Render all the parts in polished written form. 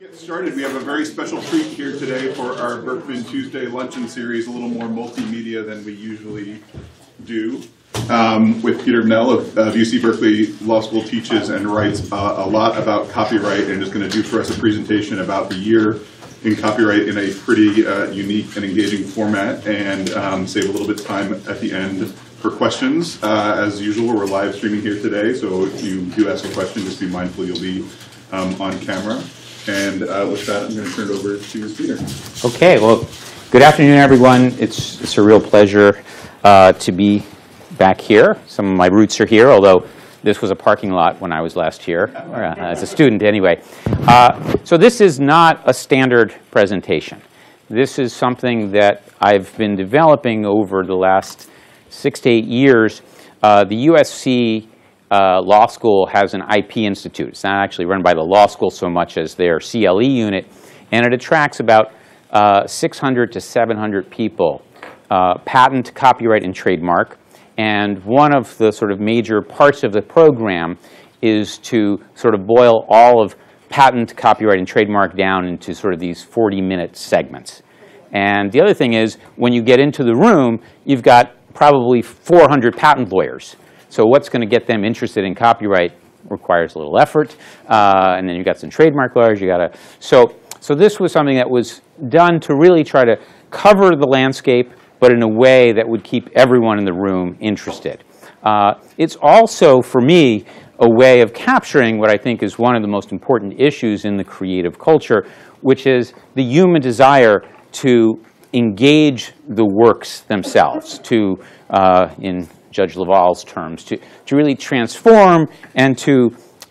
Get started. We have a very special treat here today for our Berkman Tuesday Luncheon Series, a little more multimedia than we usually do. With Peter Menell of UC Berkeley Law School, teaches and writes a lot about copyright, and is going to do for us a presentation about the year in copyright in a pretty unique and engaging format, and save a little bit of time at the end for questions. As usual, we're live streaming here today, so if you do ask a question, just be mindful you'll be on camera. And with that, I'm going to turn it over to Peter. Okay, well, good afternoon, everyone. It's a real pleasure to be back here. Some of my roots are here, although this was a parking lot when I was last here, as a student anyway. So this is not a standard presentation. This is something that I've been developing over the last 6 to 8 years. The USC Law School has an IP institute. It's not actually run by the law school so much as their CLE unit, and it attracts about 600 to 700 people, patent, copyright, and trademark. And one of the sort of major parts of the program is to sort of boil all of patent, copyright, and trademark down into sort of these 40-minute segments. And the other thing is, when you get into the room, you've got probably 400 patent lawyers. So what's going to get them interested in copyright requires a little effort. And then you've got some trademark lawyers. So this was something that was done to really try to cover the landscape, but in a way that would keep everyone in the room interested. It's also, for me, a way of capturing what I think is one of the most important issues in the creative culture, which is the human desire to engage the works themselves, to, in Judge LaValle's terms, to really transform and to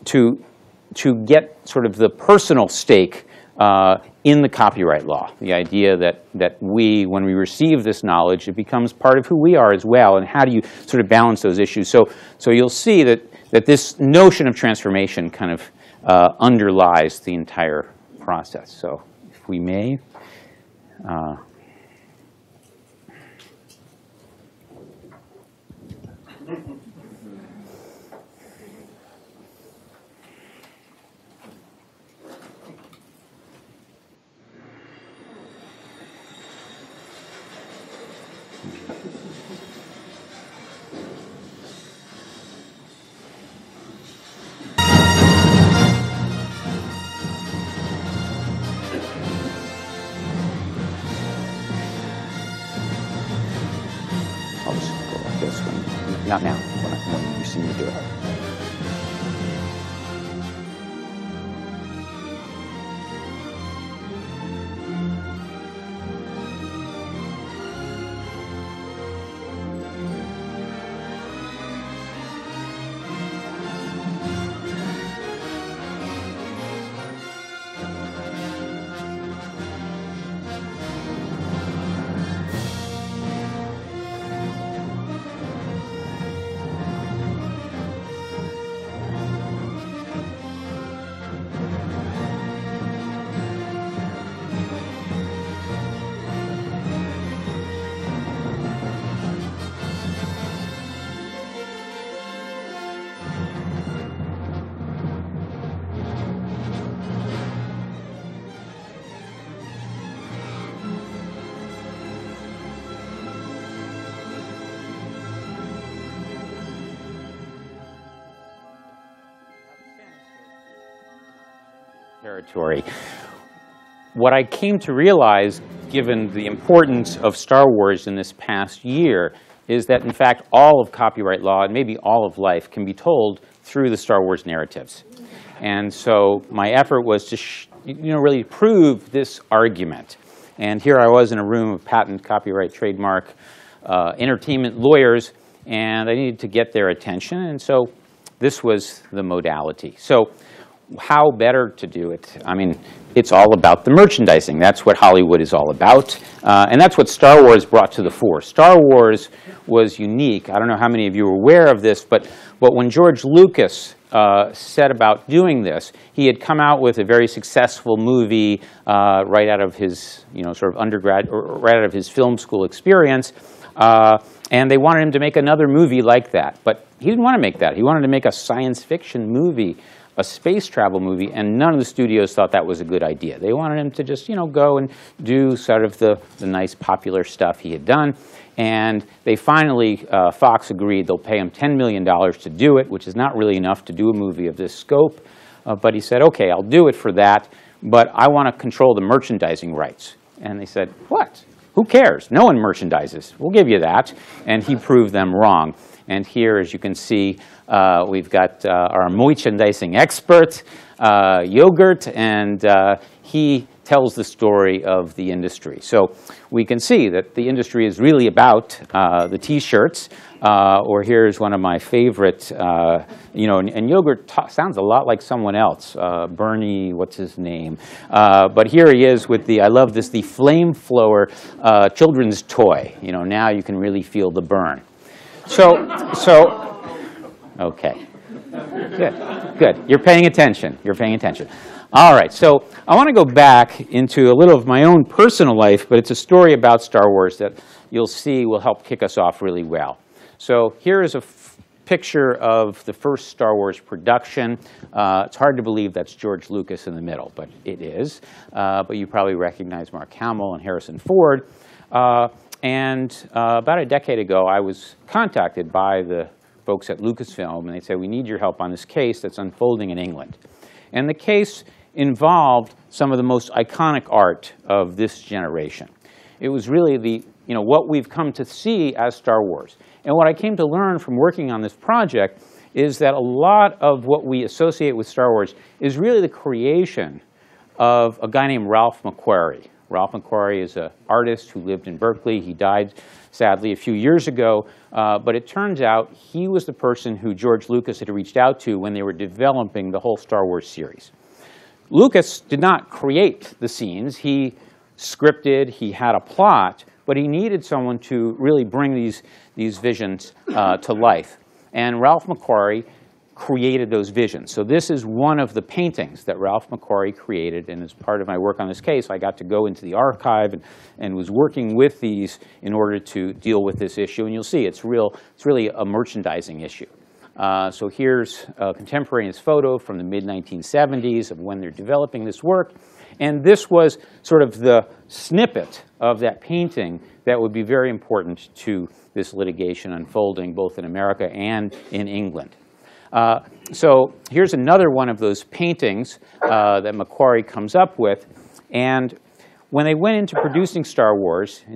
get sort of the personal stake in the copyright law. The idea that we, when we receive this knowledge, it becomes part of who we are as well, and how do you sort of balance those issues? So you'll see that this notion of transformation kind of underlies the entire process. So if we may. I'll just go like this when, not now, when you see me do it. Territory. What I came to realize, given the importance of Star Wars in this past year, is that in fact all of copyright law, and maybe all of life, can be told through the Star Wars narratives. And so my effort was to really prove this argument. And here I was in a room of patent, copyright, trademark, entertainment lawyers, and I needed to get their attention, and so this was the modality. So how better to do it? I mean, it's all about the merchandising. That's what Hollywood is all about. And that's what Star Wars brought to the fore. Star Wars was unique. I don't know how many of you are aware of this, but when George Lucas set about doing this, he had come out with a very successful movie right out of his, sort of undergrad, or right out of his film school experience. And they wanted him to make another movie like that. But he didn't want to make that. He wanted to make a science fiction movie a space travel movie, and none of the studios thought that was a good idea. They wanted him to just, go and do sort of the nice popular stuff he had done. And they finally, Fox agreed they'll pay him $10 million to do it, which is not really enough to do a movie of this scope. But he said, okay, I'll do it for that, but I want to control the merchandising rights. And they said, what? Who cares? No one merchandises. We'll give you that. And he proved them wrong. And here, as you can see, we've got our merchandising expert, Yogurt, and he tells the story of the industry. So we can see that the industry is really about the T-shirts, or here's one of my favorite, and Yogurt sounds a lot like someone else, Bernie, what's his name? But here he is with the, I love this, the Flame Flower children's toy. Now you can really feel the burn. Okay. Good. You're paying attention. All right, so I want to go back into a little of my own personal life, but it's a story about Star Wars that you'll see will help kick us off really well. So here is a picture of the first Star Wars production. It's hard to believe that's George Lucas in the middle, but it is. But you probably recognize Mark Hamill and Harrison Ford. About a decade ago, I was contacted by the folks at Lucasfilm, and they said, we need your help on this case that's unfolding in England. And the case involved some of the most iconic art of this generation. It was really what we've come to see as Star Wars. And what I came to learn from working on this project is that a lot of what we associate with Star Wars is really the creation of a guy named Ralph McQuarrie. Ralph McQuarrie is an artist who lived in Berkeley. He died, sadly, a few years ago. But it turns out he was the person who George Lucas had reached out to when they were developing the whole Star Wars series. Lucas did not create the scenes. He scripted, he had a plot, but he needed someone to really bring these visions to life. And Ralph McQuarrie created those visions. So this is one of the paintings that Ralph McQuarrie created, and as part of my work on this case, I got to go into the archive and was working with these in order to deal with this issue. And you'll see it's really a merchandising issue. So here's a contemporaneous photo from the mid-1970s of when they're developing this work. And this was sort of the snippet of that painting that would be very important to this litigation unfolding both in America and in England. So here's another one of those paintings that McQuarrie comes up with. And when they went into producing Star Wars in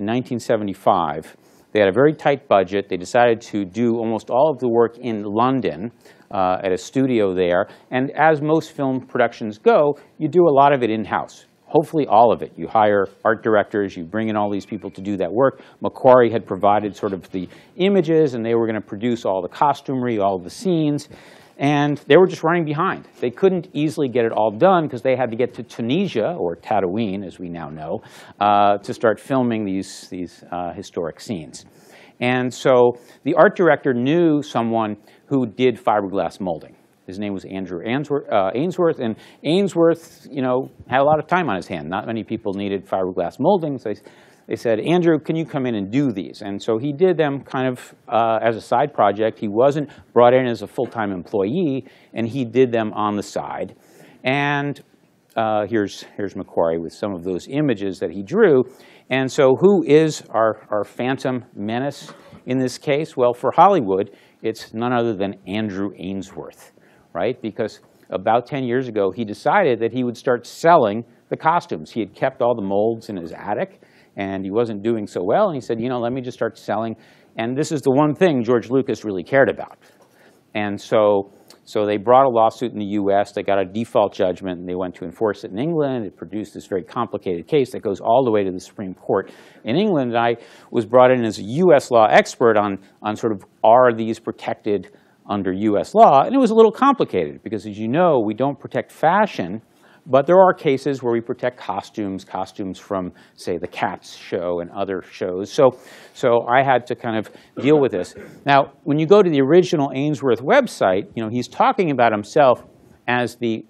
1975, they had a very tight budget. They decided to do almost all of the work in London at a studio there. And as most film productions go, you do a lot of it in-house. Hopefully all of it. You hire art directors, you bring in all these people to do that work. McQuarrie had provided sort of the images, and they were going to produce all the costumery, all of the scenes. And they were just running behind. They couldn't easily get it all done because they had to get to Tunisia, or Tatooine, as we now know, to start filming these historic scenes. And so the art director knew someone who did fiberglass molding. His name was Andrew Ainsworth, and Ainsworth, had a lot of time on his hand. Not many people needed fiberglass molding, so they said, Andrew, can you come in and do these? And so he did them kind of as a side project. He wasn't brought in as a full-time employee, and he did them on the side. And here's McQuarrie with some of those images that he drew. And so who is our Phantom Menace in this case? Well, for Hollywood, it's none other than Andrew Ainsworth, right? Because about 10 years ago, he decided that he would start selling the costumes. He had kept all the molds in his attic, and he wasn't doing so well. And he said, let me just start selling. And this is the one thing George Lucas really cared about. And so they brought a lawsuit in the US. They got a default judgment, and they went to enforce it in England. It produced this very complicated case that goes all the way to the Supreme Court in England. And I was brought in as a US law expert on sort of, are these protected under US law? And it was a little complicated because, as you know, we don't protect fashion. But there are cases where we protect costumes from, say, the Cats show and other shows. So I had to kind of deal with this. Now, when you go to the original Ainsworth website, he's talking about himself as the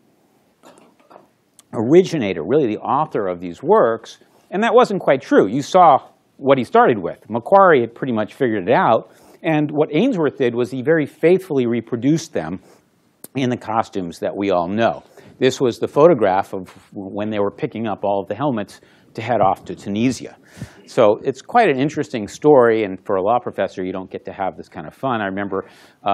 originator, really the author of these works. And that wasn't quite true. You saw what he started with. McQuarrie had pretty much figured it out. And what Ainsworth did was he very faithfully reproduced them in the costumes that we all know. This was the photograph of when they were picking up all of the helmets to head off to Tunisia. So it's quite an interesting story, and for a law professor, you don't get to have this kind of fun. I remember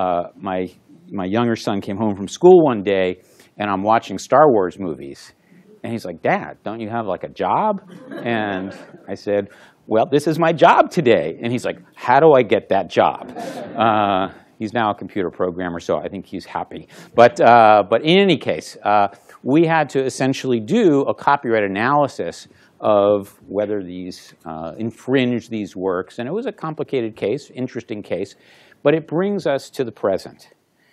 my younger son came home from school one day, and I'm watching Star Wars movies. And he's like, "Dad, don't you have like a job?" And I said, "Well, this is my job today." And he's like, "How do I get that job?" He's now a computer programmer, so I think he's happy. But in any case, we had to essentially do a copyright analysis of whether these infringe these works. And it was a complicated case, interesting case, but it brings us to the present.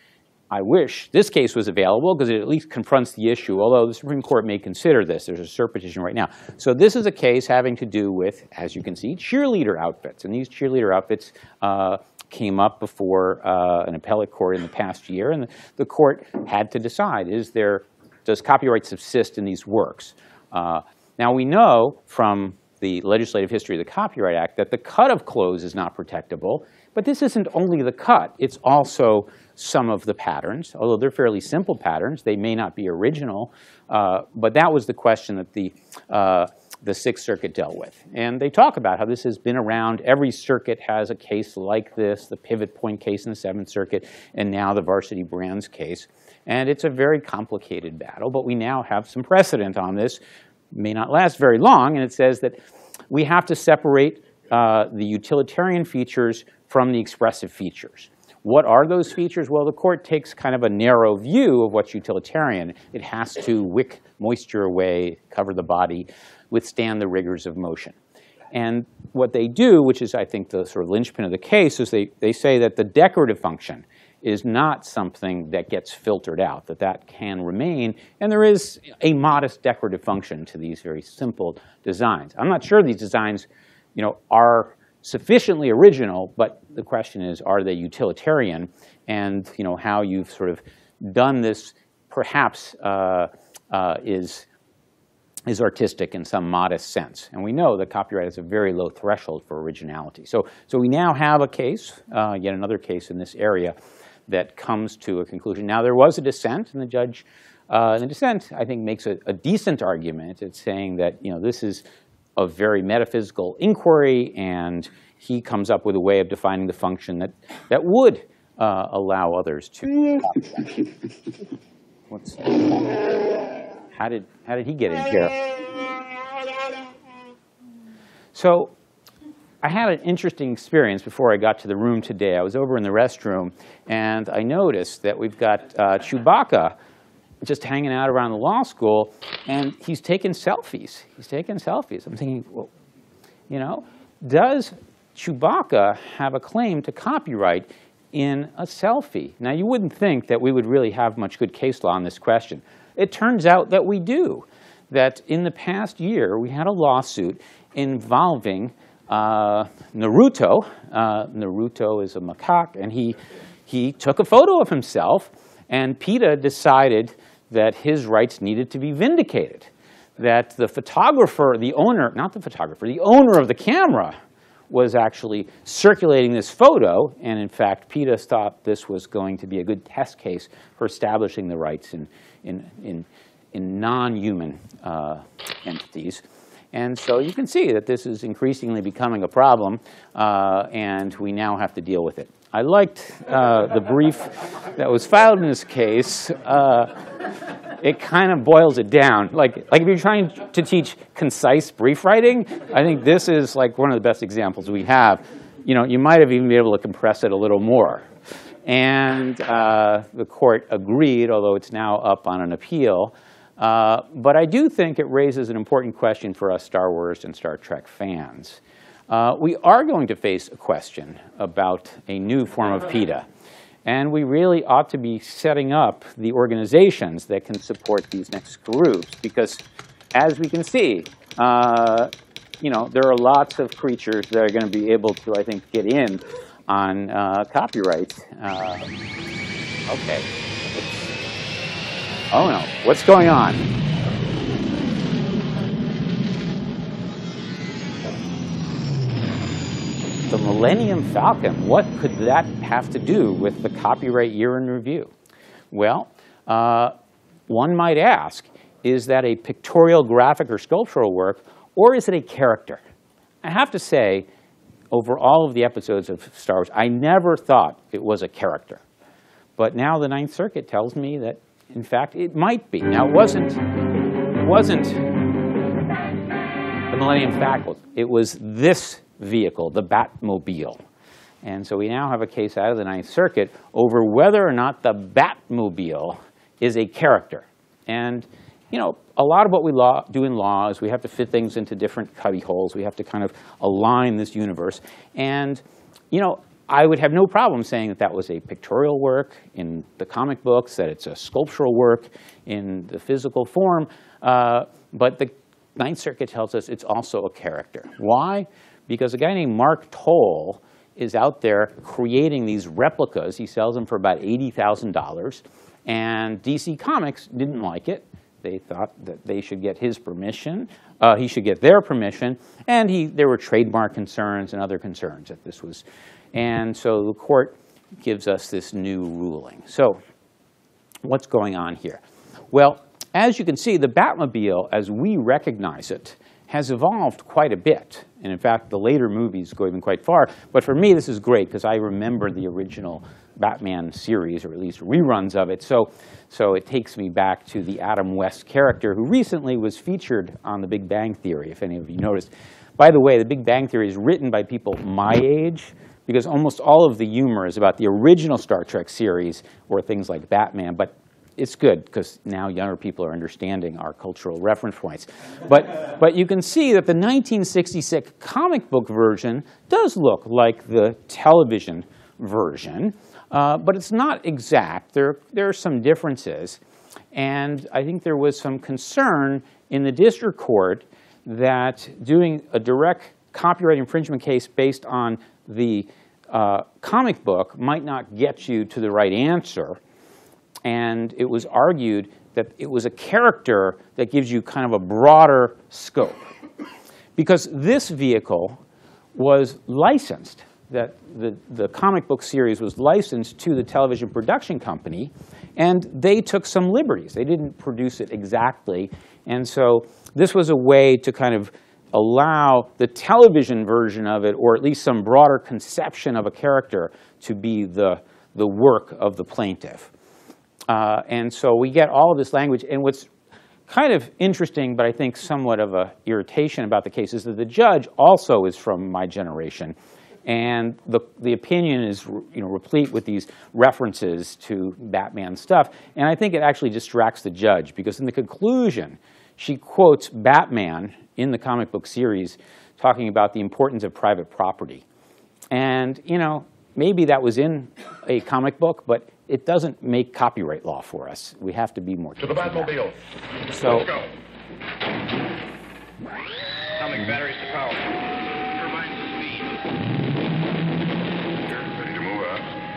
I wish this case was available because it at least confronts the issue, although the Supreme Court may consider this. There's a cert petition right now. So this is a case having to do with, as you can see, cheerleader outfits. And these cheerleader outfits came up before an appellate court in the past year. And the court had to decide, does copyright subsist in these works? Now, we know from the legislative history of the Copyright Act that the cut of clothes is not protectable. But this isn't only the cut. It's also some of the patterns. Although they're fairly simple patterns, they may not be original. But that was the question that the Sixth Circuit dealt with. And they talk about how this has been around. Every circuit has a case like this, the pivot point case in the Seventh Circuit, and now the Varsity Brands case. And it's a very complicated battle. But we now have some precedent on this. May not last very long. And it says that we have to separate the utilitarian features from the expressive features. What are those features? Well, the court takes kind of a narrow view of what's utilitarian. It has to wick moisture away, cover the body, withstand the rigors of motion. And what they do, which is I think the sort of linchpin of the case, is they say that the decorative function is not something that gets filtered out, that can remain. And there is a modest decorative function to these very simple designs. I'm not sure these designs are sufficiently original, but the question is, are they utilitarian? And how you've sort of done this perhaps is artistic in some modest sense. And we know that copyright has a very low threshold for originality. So we now have a case, yet another case in this area, that comes to a conclusion. Now, there was a dissent, and the judge in the dissent, I think, makes a decent argument. It's saying that this is a very metaphysical inquiry, and he comes up with a way of defining the function that would allow others to. How did he get in here? So I had an interesting experience before I got to the room today. I was over in the restroom, and I noticed that we've got Chewbacca just hanging out around the law school, and he's taking selfies. I'm thinking, well, does Chewbacca have a claim to copyright in a selfie? Now, you wouldn't think that we would really have much good case law on this question. It turns out that we do. That in the past year, we had a lawsuit involving Naruto. Naruto is a macaque, and he took a photo of himself, and PETA decided that his rights needed to be vindicated. That the photographer, the owner of the camera was actually circulating this photo, and in fact, PETA thought this was going to be a good test case for establishing the rights in non-human entities. And so you can see that this is increasingly becoming a problem, and we now have to deal with it. I liked the brief that was filed in this case. It kind of boils it down. Like if you're trying to teach concise brief writing, I think this is like one of the best examples we have. You might have even been able to compress it a little more. And the court agreed, although it's now up on an appeal. But I do think it raises an important question for us Star Wars and Star Trek fans. We are going to face a question about a new form of PETA. And we really ought to be setting up the organizations that can support these next groups. Because as we can see, there are lots of creatures that are going to be able to, I think, get in on copyright. Okay. Oh, no. What's going on? The Millennium Falcon, what could that have to do with the copyright year in review? Well, one might ask, is that a pictorial, graphic, or sculptural work, or is it a character? I have to say, over all of the episodes of Star Wars, I never thought it was a character. But now the Ninth Circuit tells me that, in fact, it might be. Now, it wasn't the Millennium Falcon. It was this vehicle, the Batmobile. And so we now have a case out of the Ninth Circuit over whether or not the Batmobile is a character. And, you know, a lot of what we do in law is we have to fit things into different cubby holes. We have to kind of align this universe. And, you know, I would have no problem saying that that was a pictorial work in the comic books, that it's a sculptural work in the physical form. But the Ninth Circuit tells us it's also a character. Why? Because a guy named Mark Toll is out there creating these replicas. He sells them for about $80,000. And DC Comics didn't like it. They thought that they should get his permission. He should get their permission. And there were trademark concerns and other concerns that this was. And so the court gives us this new ruling. So what's going on here? Well, as you can see, the Batmobile, as we recognize it, has evolved quite a bit. And in fact, the later movies go even quite far. But for me, this is great because I remember the original Batman series, or at least reruns of it. So it takes me back to the Adam West character, who recently was featured on The Big Bang Theory, if any of you noticed. By the way, The Big Bang Theory is written by people my age, because almost all of the humor is about the original Star Trek series or things like Batman. But it's good, because now younger people are understanding our cultural reference points. But you can see that the 1966 comic book version does look like the television version, but it's not exact. There are some differences. And I think there was some concern in the district court that doing a direct copyright infringement case based on the comic book might not get you to the right answer. And it was argued that it was a character that gives you kind of a broader scope. Because this vehicle was licensed, that the comic book series was licensed to the television production company, and they took some liberties. They didn't produce it exactly. And so this was a way to kind of allow the television version of it, or at least some broader conception of a character, to be the work of the plaintiff. And so we get all of this language. And what's kind of interesting, but I think somewhat of an irritation about the case, is that the judge also is from my generation. And the opinion is, you know, replete with these references to Batman stuff. And I think it actually distracts the judge, because in the conclusion, she quotes Batman in the comic book series talking about the importance of private property. And, you know, maybe that was in a comic book, but it doesn't make copyright law for us. We have to be more to the Batmobile. So, let's go. Coming, batteries to power. Turbines to speed. Here, ready to move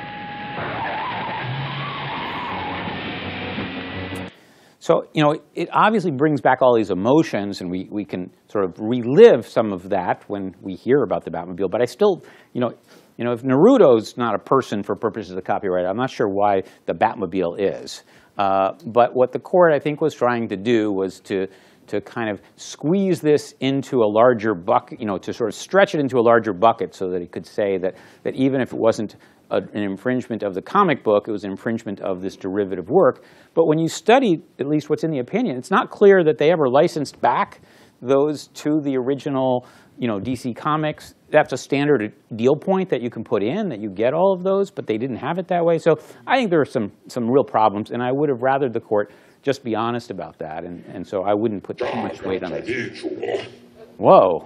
out. So, you know, it obviously brings back all these emotions, and we can sort of relive some of that when we hear about the Batmobile. But I still, you know, if Naruto's not a person for purposes of copyright, I'm not sure why the Batmobile is. But what the court, I think, was trying to do was to kind of squeeze this into a larger bucket, you know, to sort of stretch it into a larger bucket so that it could say that even if it wasn't an infringement of the comic book, it was an infringement of this derivative work. But when you study at least what's in the opinion, it's not clear that they ever licensed back those to the original, you know, DC Comics. That's a standard deal point that you can put in, that you get all of those, but they didn't have it that way. So I think there are some real problems, and I would have rather the court just be honest about that, and so I wouldn't put too much weight on it. Whoa.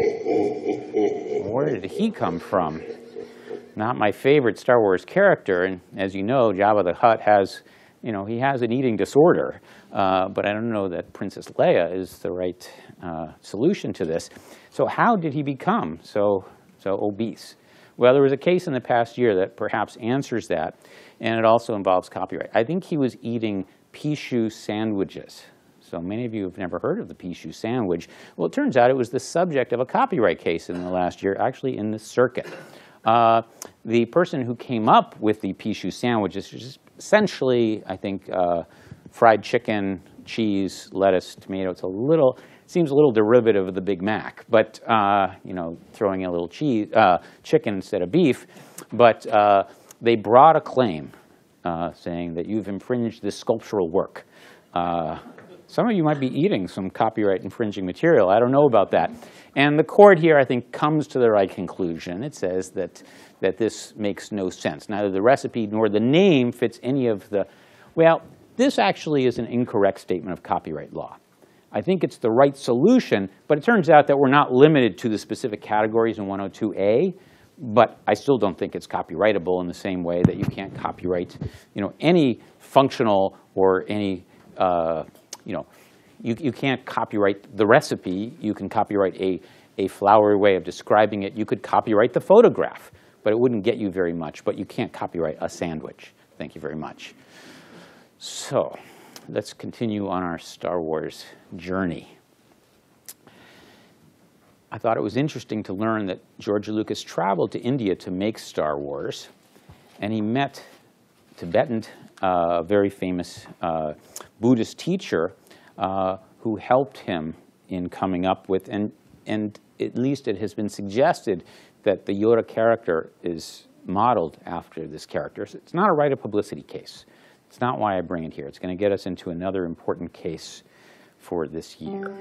Where did he come from? Not my favorite Star Wars character, and as you know, Jabba the Hutt has, you know, he has an eating disorder, but I don't know that Princess Leia is the right solution to this. So how did he become so obese? Well, there was a case in the past year that perhaps answers that, and it also involves copyright. I think he was eating pea shoe sandwiches. So many of you have never heard of the pea shoe sandwich. Well, it turns out it was the subject of a copyright case in the last year, actually in the circuit. The person who came up with the pea shoe sandwich is just essentially, I think, fried chicken, cheese, lettuce, tomato. Seems a little derivative of the Big Mac, but throwing in a little chicken instead of beef. But they brought a claim saying that you've infringed this sculptural work. Some of you might be eating some copyright infringing material. I don't know about that. And the court here, I think, comes to the right conclusion. It says that this makes no sense. Neither the recipe nor the name fits any of the, well, this actually is an incorrect statement of copyright law. I think it's the right solution, but it turns out that we're not limited to the specific categories in 102A, but I still don't think it's copyrightable in the same way that you can't copyright, any functional or any, you can't copyright the recipe. You can copyright a flowery way of describing it. You could copyright the photograph, but it wouldn't get you very much. But you can't copyright a sandwich. Thank you very much. So let's continue on our Star Wars journey. I thought it was interesting to learn that George Lucas traveled to India to make Star Wars, and he met Tibetan, very famous Buddhist teacher who helped him in coming up with, and at least it has been suggested that the Yoda character is modeled after this character. So it's not a right of publicity case. It's not why I bring it here. It's going to get us into another important case for this year.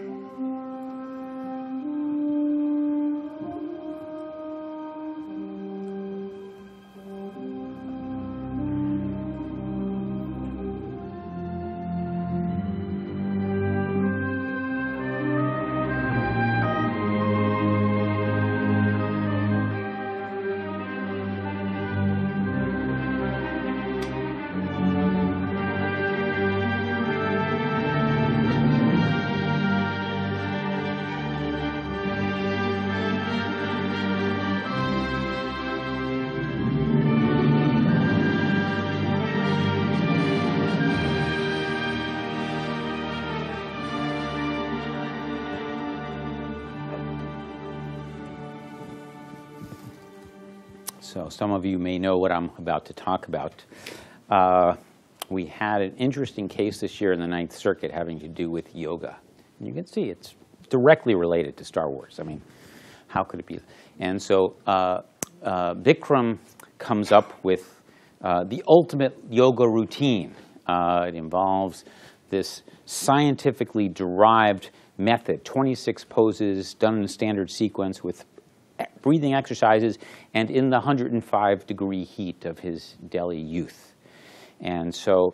So some of you may know what I'm about to talk about. We had an interesting case this year in the Ninth Circuit having to do with yoga. And you can see it's directly related to Star Wars. I mean, how could it be? And so Bikram comes up with the ultimate yoga routine. It involves this scientifically derived method, 26 poses done in a standard sequence with breathing exercises and in the 105-degree heat of his Delhi youth. And so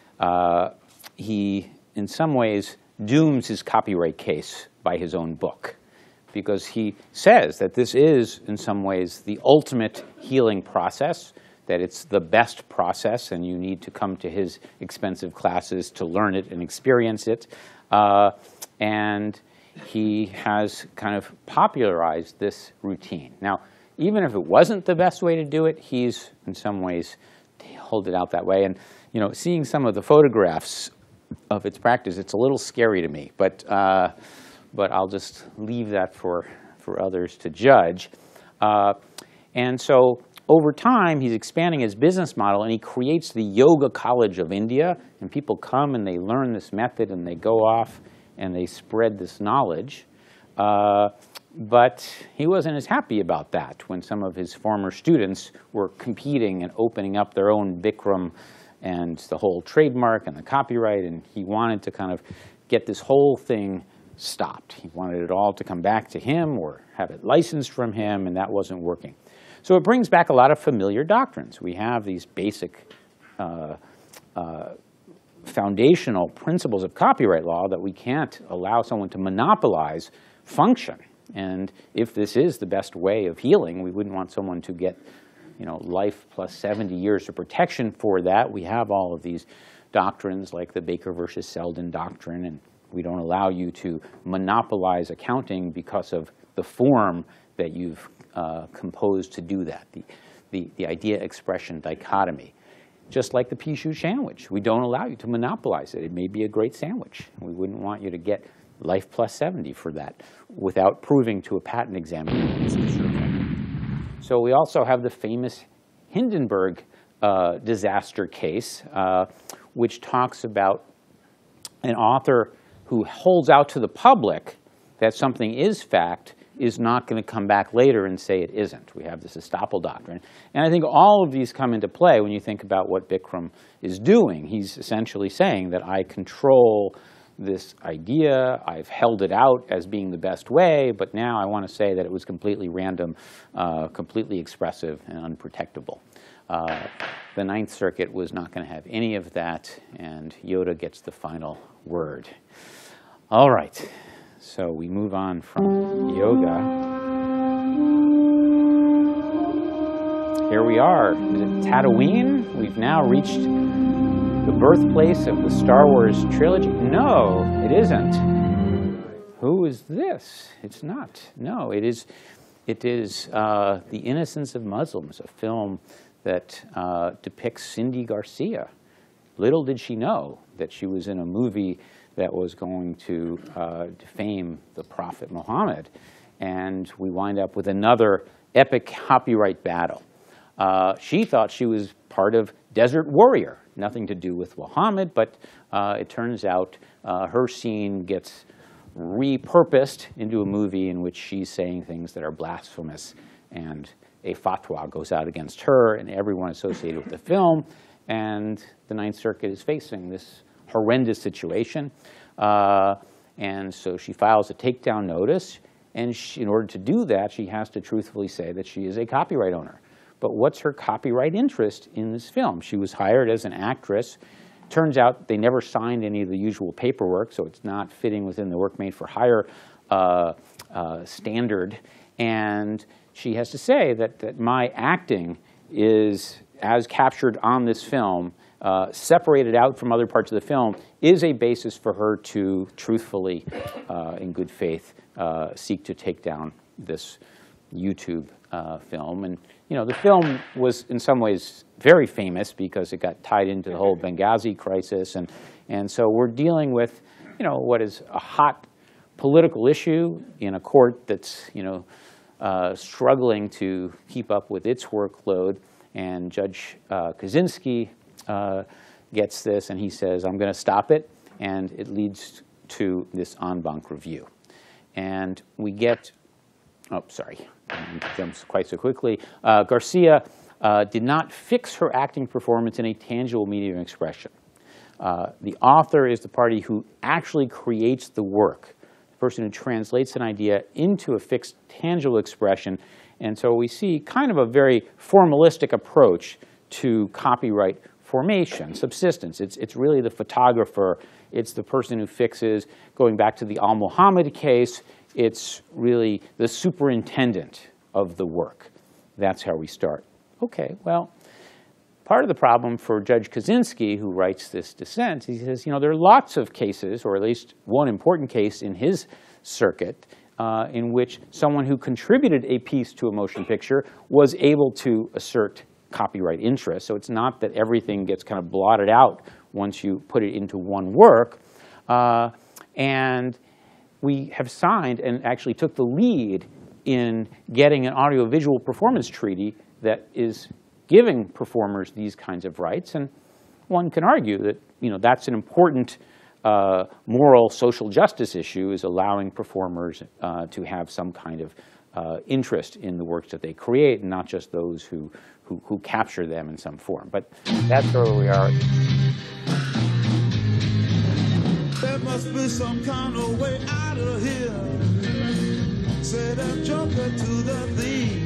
he, in some ways, dooms his copyright case by his own book, because he says that this is, in some ways, the ultimate healing process, that it's the best process, and you need to come to his expensive classes to learn it and experience it. And he has kind of popularized this routine. Now, even if it wasn't the best way to do it, he's, in some ways, held it out that way. And, seeing some of the photographs of its practice, it's a little scary to me. But I'll just leave that for others to judge. And so over time, he's expanding his business model, and he creates the Yoga College of India. And people come and they learn this method, and they go off and they spread this knowledge. But he wasn't as happy about that when some of his former students were competing and opening up their own Bikram and the whole trademark and the copyright, and he wanted to kind of get this whole thing stopped. He wanted it all to come back to him or have it licensed from him, and that wasn't working. So it brings back a lot of familiar doctrines. We have these basic foundational principles of copyright law that we can't allow someone to monopolize function. And if this is the best way of healing, we wouldn't want someone to get, life plus 70 years of protection for that. We have all of these doctrines like the Baker versus Selden doctrine, and we don't allow you to monopolize accounting because of the form that you've composed to do that, the idea-expression dichotomy. Just like the pea shoe sandwich. We don't allow you to monopolize it. It may be a great sandwich. We wouldn't want you to get life plus 70 for that without proving to a patent examiner. So we also have the famous Hindenburg disaster case, which talks about an author who holds out to the public that something is fact is not going to come back later and say it isn't. We have this estoppel doctrine. And I think all of these come into play when you think about what Bikram is doing. He's essentially saying that I control this idea, I've held it out as being the best way, but now I want to say that it was completely random, completely expressive, and unprotectable. The Ninth Circuit was not going to have any of that, and Yoda gets the final word. All right, so we move on from yoga. Here we are. Is it Tatooine? We've now reached the birthplace of the Star Wars trilogy. No, it isn't. Who is this? It's not. No, it is The Innocence of Muslims, a film that depicts Cindy Garcia. Little did she know that she was in a movie that was going to defame the Prophet Muhammad. And we wind up with another epic copyright battle. She thought she was part of Desert Warrior, nothing to do with Muhammad, but it turns out her scene gets repurposed into a movie in which she's saying things that are blasphemous, and a fatwa goes out against her and everyone associated with the film, and the Ninth Circuit is facing this horrendous situation. And so she files a takedown notice, and in order to do that, she has to truthfully say that she is a copyright owner. But what's her copyright interest in this film? She was hired as an actress. Turns out they never signed any of the usual paperwork, so it's not fitting within the work-made-for-hire standard. And she has to say that my acting is, as captured on this film, separated out from other parts of the film, is a basis for her to truthfully, in good faith, seek to take down this YouTube film. And the film was in some ways very famous because it got tied into the whole Benghazi crisis, and so we're dealing with what is a hot political issue in a court that's struggling to keep up with its workload. And Judge Kaczynski gets this, and he says, I'm going to stop it, and it leads to this en banc review. And we get, oh, sorry, jumps quite so quickly. Garcia did not fix her acting performance in a tangible medium of expression. The author is the party who actually creates the work, the person who translates an idea into a fixed, tangible expression. And so we see kind of a very formalistic approach to copyright formation, subsistence. It's really the photographer. It's the person who fixes. Going back to the Al-Muhammad case, it's really the superintendent of the work. That's how we start. Okay, well, part of the problem for Judge Kaczynski, who writes this dissent, he says, there are lots of cases, or at least one important case in his circuit, in which someone who contributed a piece to a motion picture was able to assert copyright interest. So it's not that everything gets kind of blotted out once you put it into one work. And we have signed and actually took the lead in getting an audiovisual performance treaty that is giving performers these kinds of rights. And one can argue that that's an important moral social justice issue, is allowing performers to have some kind of interest in the works that they create, and not just those who capture them in some form. But that's where we are. There must be some kind of way out of here. Say that joker to the thief.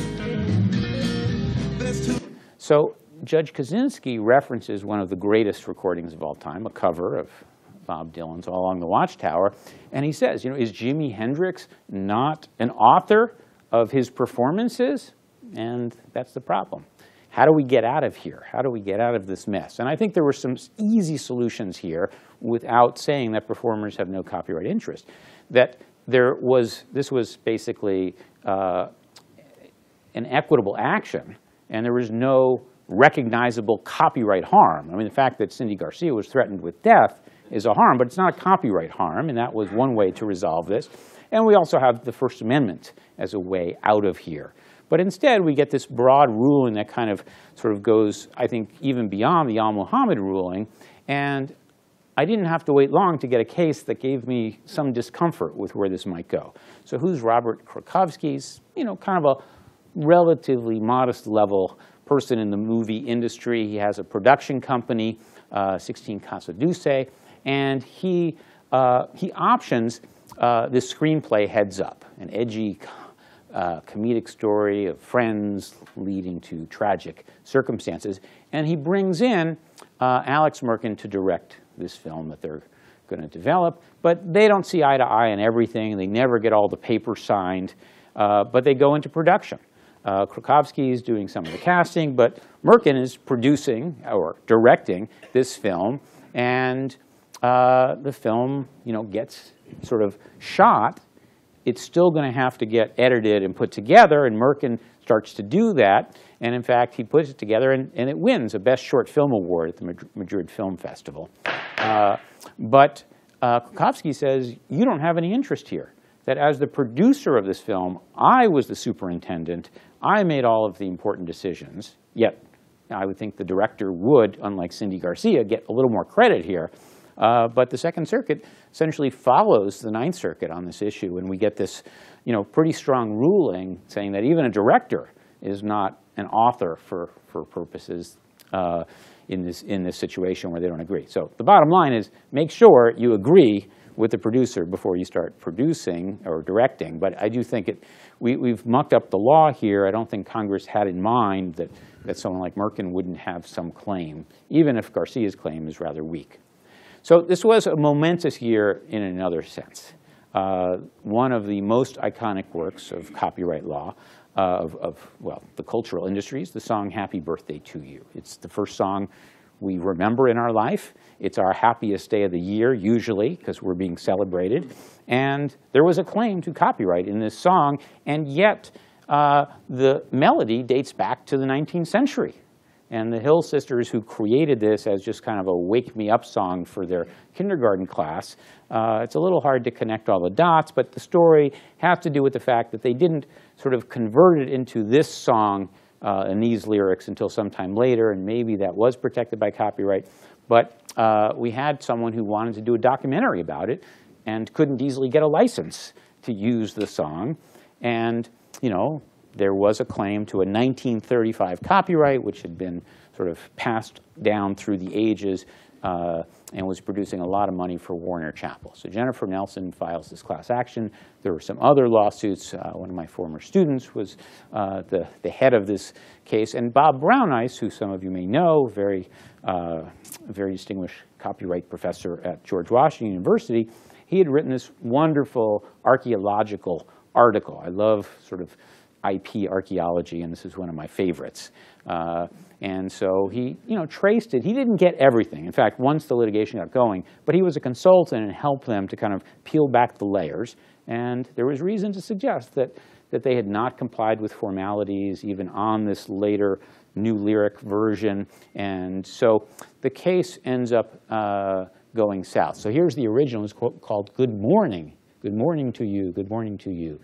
So Judge Kaczynski references one of the greatest recordings of all time, a cover of Bob Dylan's All Along the Watchtower, and he says, is Jimi Hendrix not an author of his performances? And that's the problem. How do we get out of here? How do we get out of this mess? And I think there were some easy solutions here without saying that performers have no copyright interest. That this was basically an equitable action, and there was no recognizable copyright harm. I mean, the fact that Cindy Garcia was threatened with death is a harm, but it's not a copyright harm, and that was one way to resolve this. And we also have the First Amendment as a way out of here. But instead, we get this broad ruling that kind of sort of goes, I think, even beyond the al-Muhammad ruling. And I didn't have to wait long to get a case that gave me some discomfort with where this might go. So who's Robert Krakowski? He's, kind of a relatively modest level person in the movie industry. He has a production company, 16 Casa Dulce, and he options this screenplay Heads Up, an edgy comedic story of friends leading to tragic circumstances. And he brings in Alex Merkin to direct this film that they're going to develop. But they don't see eye to eye on everything. They never get all the papers signed. But they go into production. Krakowski is doing some of the casting, but Merkin is producing or directing this film. And the film, gets sort of shot. It's still going to have to get edited and put together, and Merkin starts to do that. And in fact, he puts it together, and it wins a Best Short Film Award at the Madrid Film Festival. But Krakowski says, you don't have any interest here. That as the producer of this film, I was the superintendent. I made all of the important decisions. Yet, I would think the director would, unlike Cindy Garcia, get a little more credit here. But the Second Circuit essentially follows the Ninth Circuit on this issue, and we get this, pretty strong ruling saying that even a director is not an author for purposes in this situation where they don't agree. So the bottom line is, make sure you agree with the producer before you start producing or directing. But I do think we've mucked up the law here. I don't think Congress had in mind that someone like Merkin wouldn't have some claim, even if Garcia's claim is rather weak. So this was a momentous year in another sense. One of the most iconic works of copyright law of the cultural industries, the song Happy Birthday to You. It's the first song we remember in our life. It's our happiest day of the year, usually, because we're being celebrated. And there was a claim to copyright in this song, and yet the melody dates back to the 19th century. And the Hill Sisters, who created this as just kind of a wake-me-up song for their kindergarten class, it's a little hard to connect all the dots, but the story has to do with the fact that they didn't sort of convert it into this song and these lyrics until sometime later, and maybe that was protected by copyright. But we had someone who wanted to do a documentary about it and couldn't easily get a license to use the song. And, there was a claim to a 1935 copyright, which had been sort of passed down through the ages and was producing a lot of money for Warner Chappell. So Jennifer Nelson files this class action. There were some other lawsuits. One of my former students was the head of this case. And Bob Brownice, who some of you may know, very distinguished copyright professor at George Washington University, he had written this wonderful archaeological article. I love sort of IP archaeology, and this is one of my favorites. And so he, traced it. He didn't get everything. In fact, once the litigation got going, but he was a consultant and helped them to kind of peel back the layers. And there was reason to suggest that they had not complied with formalities even on this later new lyric version. And so the case ends up going south. So here's the original. It's called Good Morning. Good morning to you. Good morning to you.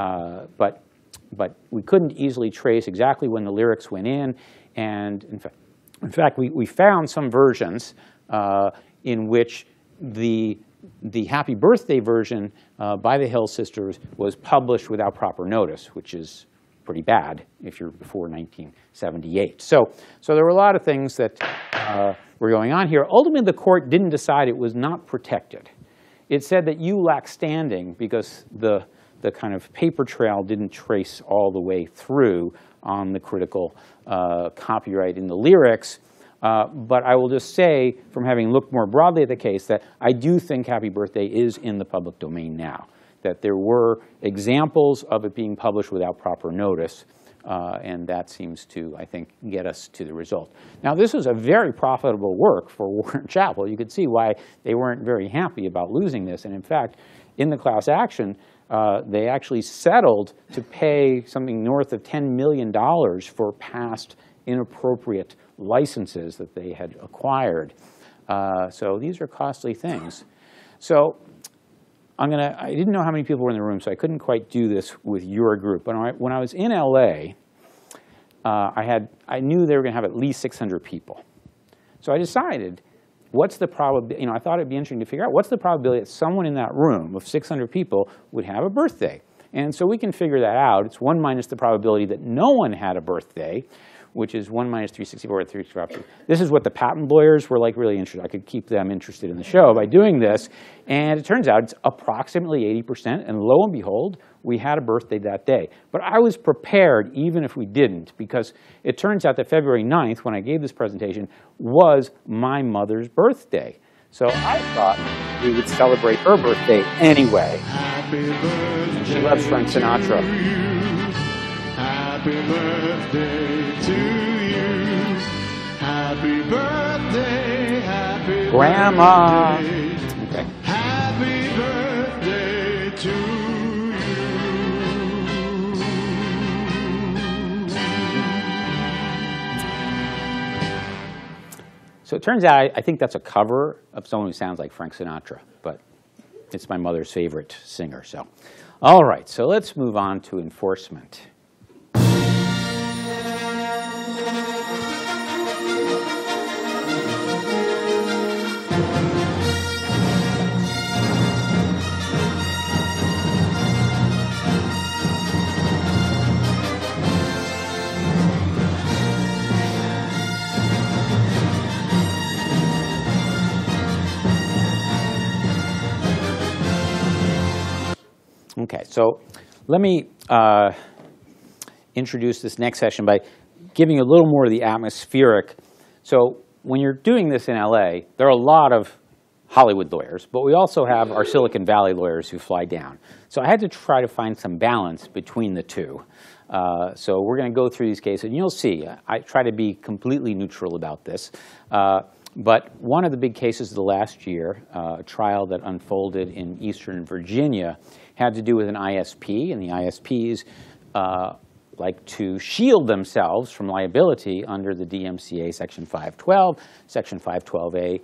But we couldn't easily trace exactly when the lyrics went in. And in fact, we found some versions in which the Happy Birthday version by the Hill Sisters was published without proper notice, which is pretty bad if you're before 1978. So there were a lot of things that were going on here. Ultimately, the court didn't decide it was not protected. It said that you lack standing because the kind of paper trail didn't trace all the way through on the critical copyright in the lyrics. But I will just say, from having looked more broadly at the case, that I do think Happy Birthday is in the public domain now, that there were examples of it being published without proper notice, and that seems to, I think, get us to the result. Now, this was a very profitable work for Warner Chappell. You could see why they weren't very happy about losing this, and in fact, in the class action, they actually settled to pay something north of $10 million for past inappropriate licenses that they had acquired. So these are costly things. So I didn't know how many people were in the room, so I couldn't quite do this with your group. But when I was in LA, I knew they were going to have at least 600 people. So I decided, what's the probability? I thought it'd be interesting to figure out what's the probability that someone in that room of 600 people would have a birthday. And so we can figure that out. It's 1 minus the probability that no one had a birthday, which is 1 minus 364 over 365. This is what the patent lawyers were like really interested. I could keep them interested in the show by doing this. And it turns out it's approximately 80%. And lo and behold, we had a birthday that day. But I was prepared even if we didn't, because it turns out that February 9th, when I gave this presentation, was my mother's birthday. So I thought we would celebrate her birthday anyway. And she loves Frank Sinatra. Happy birthday to you. Happy birthday, happy birthday. Grandma. Okay. Happy birthday to So it turns out I think that's a cover of someone who sounds like Frank Sinatra, but it's my mother's favorite singer. So, all right, so let's move on to enforcement. Okay, so let me introduce this next session by giving you a little more of the atmospheric. So when you're doing this in LA, there are a lot of Hollywood lawyers, but we also have our Silicon Valley lawyers who fly down. So I had to try to find some balance between the two. So we're going to go through these cases, and you'll see, I try to be completely neutral about this. But one of the big cases of the last year, a trial that unfolded in Eastern Virginia, had to do with an ISP, and the ISPs like to shield themselves from liability under the DMCA Section 512. Section 512A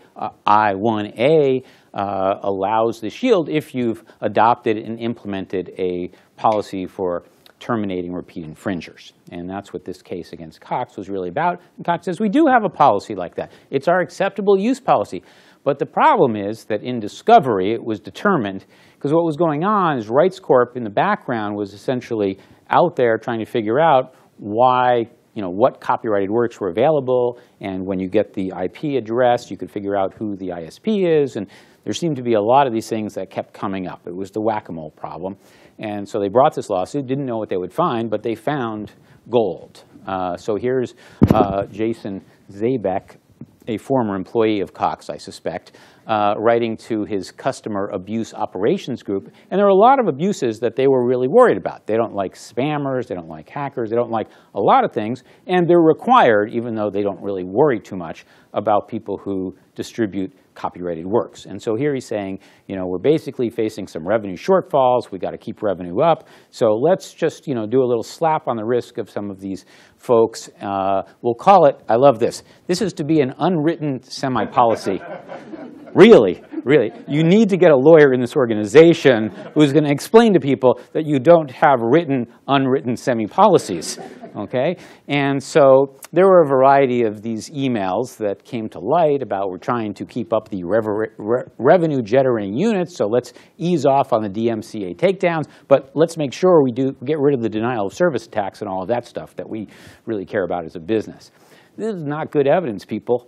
I1A allows the shield if you've adopted and implemented a policy for terminating repeat infringers. And that's what this case against Cox was really about. And Cox says, we do have a policy like that. It's our acceptable use policy. But the problem is that in discovery, it was determined, because what was going on is Rights Corp in the background was essentially out there trying to figure out why, what copyrighted works were available. And when you get the IP address, you could figure out who the ISP is. And there seemed to be a lot of these things that kept coming up. It was the whack-a-mole problem. And so they brought this lawsuit, didn't know what they would find, but they found gold. So here's Jason Zabek, a former employee of Cox, I suspect, writing to his customer abuse operations group. And there are a lot of abuses that they were really worried about. They don't like spammers, they don't like hackers, they don't like a lot of things. And they're required, even though they don't really worry too much, about people who distribute copyrighted works. And so here he's saying, we're basically facing some revenue shortfalls. We've got to keep revenue up. So let's just, do a little slap on the wrist of some of these folks. We'll call it, I love this. This is to be an unwritten semi-policy. Really, really. You need to get a lawyer in this organization who's going to explain to people that you don't have written, unwritten semi-policies. Okay? And so there were a variety of these emails that came to light about we're trying to keep up the revenue generating units, so let's ease off on the DMCA takedowns, but let's make sure we get rid of the denial of service tax and all of that stuff that we really care about as a business. This is not good evidence, people.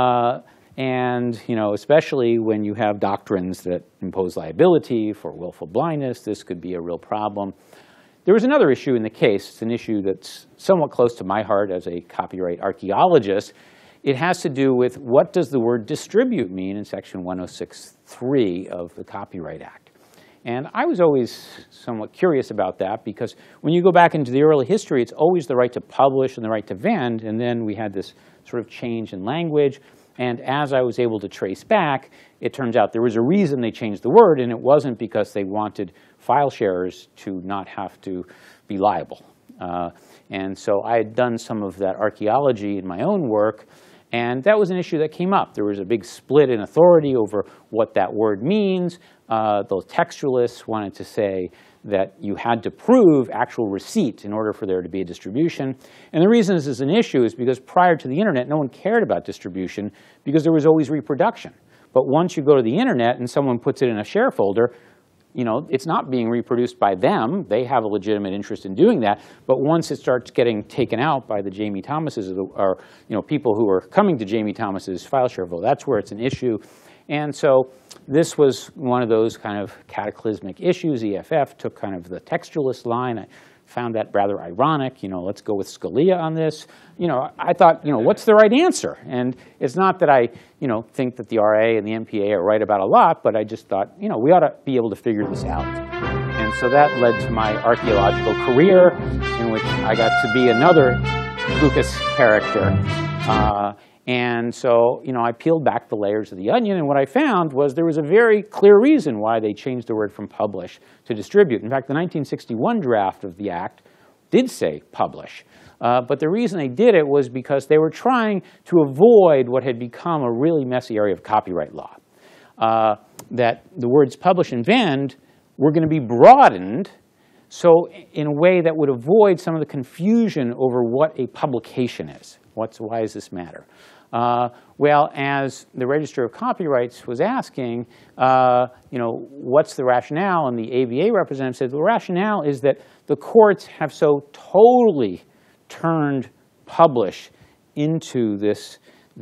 And especially when you have doctrines that impose liability for willful blindness, this could be a real problem. There was another issue in the case. It's an issue that's somewhat close to my heart as a copyright archaeologist. It has to do with what does the word distribute mean in Section 106(3) of the Copyright Act. And I was always somewhat curious about that, because when you go back into the early history, it's always the right to publish and the right to vend, and then we had this sort of change in language. And as I was able to trace back, it turns out there was a reason they changed the word, and it wasn't because they wanted file sharers to not have to be liable. And so I had done some of that archaeology in my own work, and that was an issue that came up. There was a big split in authority over what that word means. The textualists wanted to say that you had to prove actual receipt in order for there to be a distribution. And the reason this is an issue is because prior to the internet, no one cared about distribution because there was always reproduction. But once you go to the internet and someone puts it in a share folder, you know, it's not being reproduced by them. They have a legitimate interest in doing that. But once it starts getting taken out by the Jamie Thomases or you know, people who are coming to Jamie Thomas's file share folder, that's where it's an issue. And so this was one of those kind of cataclysmic issues. EFF took kind of the textualist line. I found that rather ironic. You know, let's go with Scalia on this. You know, I thought, you know, what's the right answer? And it's not that I, you know, think that the RA and the MPA are right about a lot, but I just thought, you know, we ought to be able to figure this out. And so that led to my archaeological career, in which I got to be another Lucas character. And so, you know, I peeled back the layers of the onion, and what I found was there was a very clear reason why they changed the word from publish to distribute. In fact, the 1961 draft of the Act did say publish. But the reason they did it was because they were trying to avoid what had become a really messy area of copyright law. That the words publish and vend were going to be broadened so in a way that would avoid some of the confusion over what a publication is. Why does this matter? Well, as the Register of Copyrights was asking, you know, what's the rationale? And the ABA representative said the rationale is that the courts have so totally turned publish into this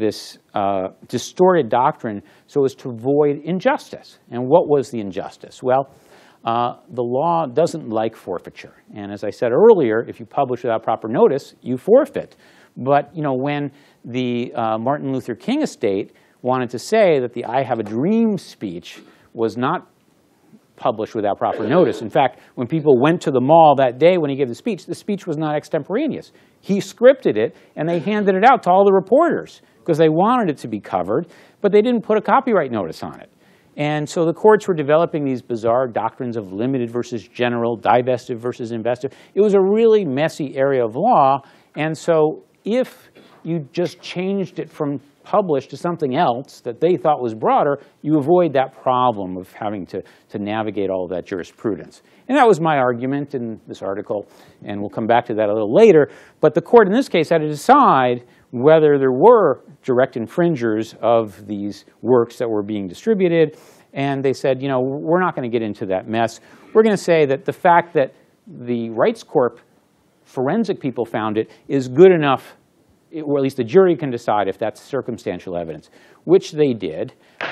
distorted doctrine so as to avoid injustice. And what was the injustice? Well, the law doesn't like forfeiture. And as I said earlier, if you publish without proper notice, you forfeit. But you know, when the Martin Luther King estate wanted to say that the I Have a Dream speech was not published without proper notice. In fact, when people went to the mall that day when he gave the speech was not extemporaneous. He scripted it, and they handed it out to all the reporters because they wanted it to be covered, but they didn't put a copyright notice on it. And so the courts were developing these bizarre doctrines of limited versus general, divestive versus investive. It was a really messy area of law, and so if you just changed it from published to something else that they thought was broader, you avoid that problem of having to navigate all of that jurisprudence. And that was my argument in this article, and we'll come back to that a little later. But the court in this case had to decide whether there were direct infringers of these works that were being distributed. And they said, you know, we're not going to get into that mess. We're going to say that the fact that the Rights Corp forensic people found it is good enough, or at least the jury can decide if that's circumstantial evidence, which they did.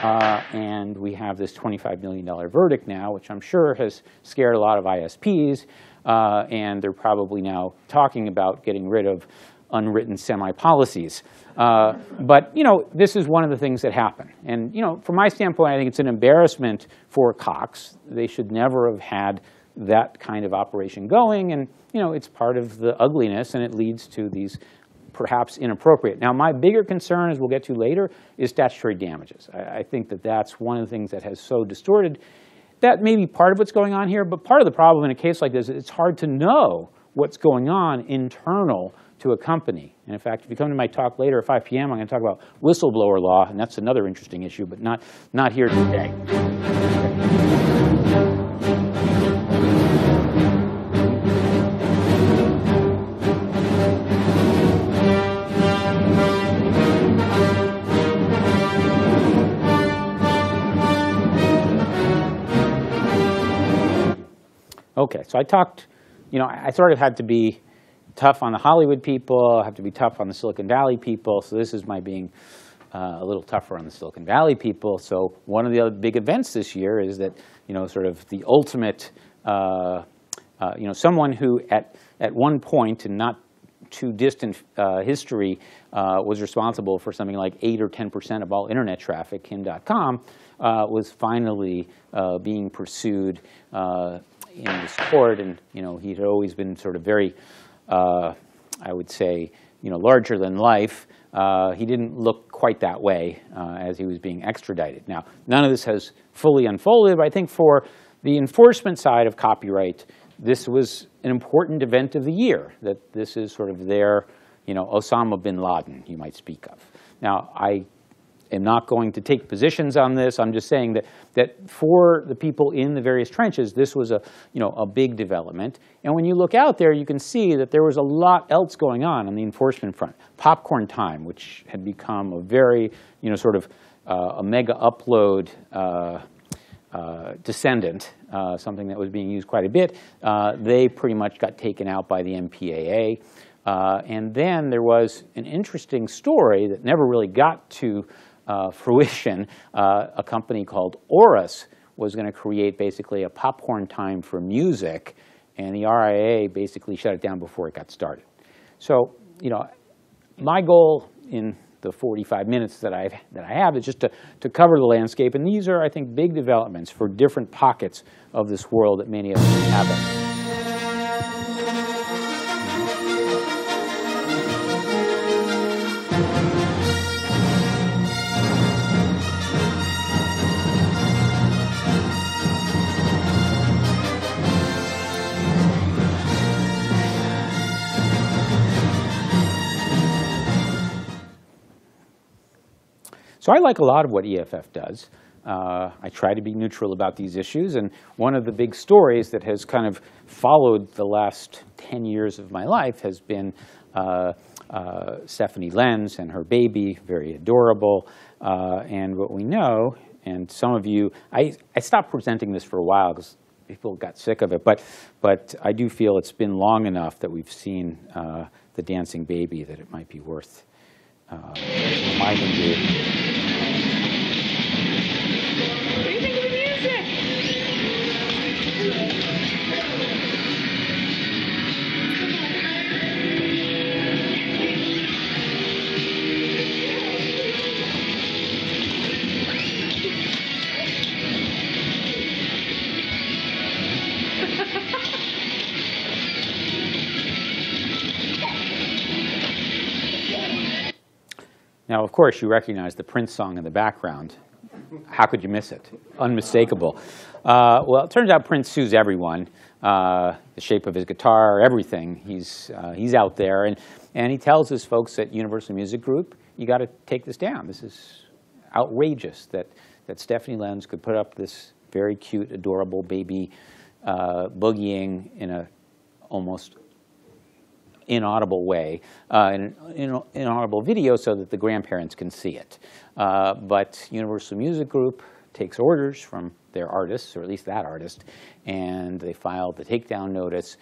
And we have this $25 million verdict now, which I'm sure has scared a lot of ISPs. And they're probably now talking about getting rid of unwritten semi-policies. But, you know, this is one of the things that happen. And, you know, from my standpoint, I think it's an embarrassment for Cox. They should never have had that kind of operation going. And, you know, it's part of the ugliness, and it leads to these perhaps inappropriate. Now, my bigger concern, as we'll get to later, is statutory damages. I think that that's one of the things that has so distorted. That may be part of what's going on here, but part of the problem in a case like this, it's hard to know what's going on internal to a company. And in fact, if you come to my talk later at 5 p.m., I'm going to talk about whistleblower law, and that's another interesting issue, but not here today. Okay, so I talked, you know, I sort of had to be tough on the Hollywood people, I have to be tough on the Silicon Valley people, so this is my being a little tougher on the Silicon Valley people. So one of the other big events this year is that, you know, sort of the ultimate, you know, someone who at one point in not too distant history was responsible for something like 8 or 10% of all internet traffic, Kim.com, was finally being pursued in this court. And, you know, he'd always been sort of very, I would say, you know, larger than life. He didn't look quite that way as he was being extradited. Now, none of this has fully unfolded, but I think for the enforcement side of copyright, this was an important event of the year, that this is sort of their, you know, Osama bin Laden, you might speak of. Now, I am not going to take positions on this. I'm just saying that for the people in the various trenches, this was a big development. And when you look out there, you can see that there was a lot else going on the enforcement front. Popcorn time, which had become a very sort of a mega upload descendant, something that was being used quite a bit. They pretty much got taken out by the MPAA. And then there was an interesting story that never really got to fruition. A company called Orus was going to create basically a popcorn time for music, and the RIA basically shut it down before it got started. So, my goal in the 45 minutes that I have is just to cover the landscape, and these are, I think, big developments for different pockets of this world that many of us inhabit. So I like a lot of what EFF does. I try to be neutral about these issues, and one of the big stories that has kind of followed the last 10 years of my life has been Stephanie Lenz and her baby, very adorable. And what we know, and some of you, I stopped presenting this for a while because people got sick of it, but I do feel it's been long enough that we've seen the dancing baby that it might be worth reminding you. What do you think of the music? Now, of course, you recognize the Prince song in the background. How could you miss it? Unmistakable. Well, it turns out Prince sues everyone. The shape of his guitar, everything. He's out there, and he tells his folks at Universal Music Group, you got to take this down. This is outrageous that Stephanie Lenz could put up this very cute, adorable baby boogieing in a almost inaudible way, in an inaudible video so that the grandparents can see it. But Universal Music Group takes orders from their artists, or at least that artist, and they filed the takedown notice,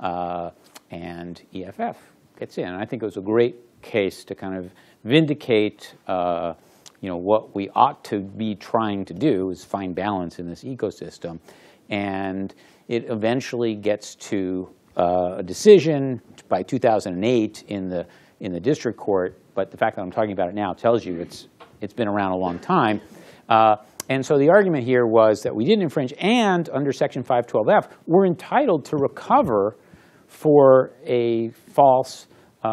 and EFF gets in. And I think it was a great case to kind of vindicate what we ought to be trying to do is find balance in this ecosystem. And it eventually gets to a decision by 2008 in the district court, but the fact that I'm talking about it now tells you it's been around a long time. And so the argument here was that we didn't infringe, and under Section 512F, we're entitled to recover for a false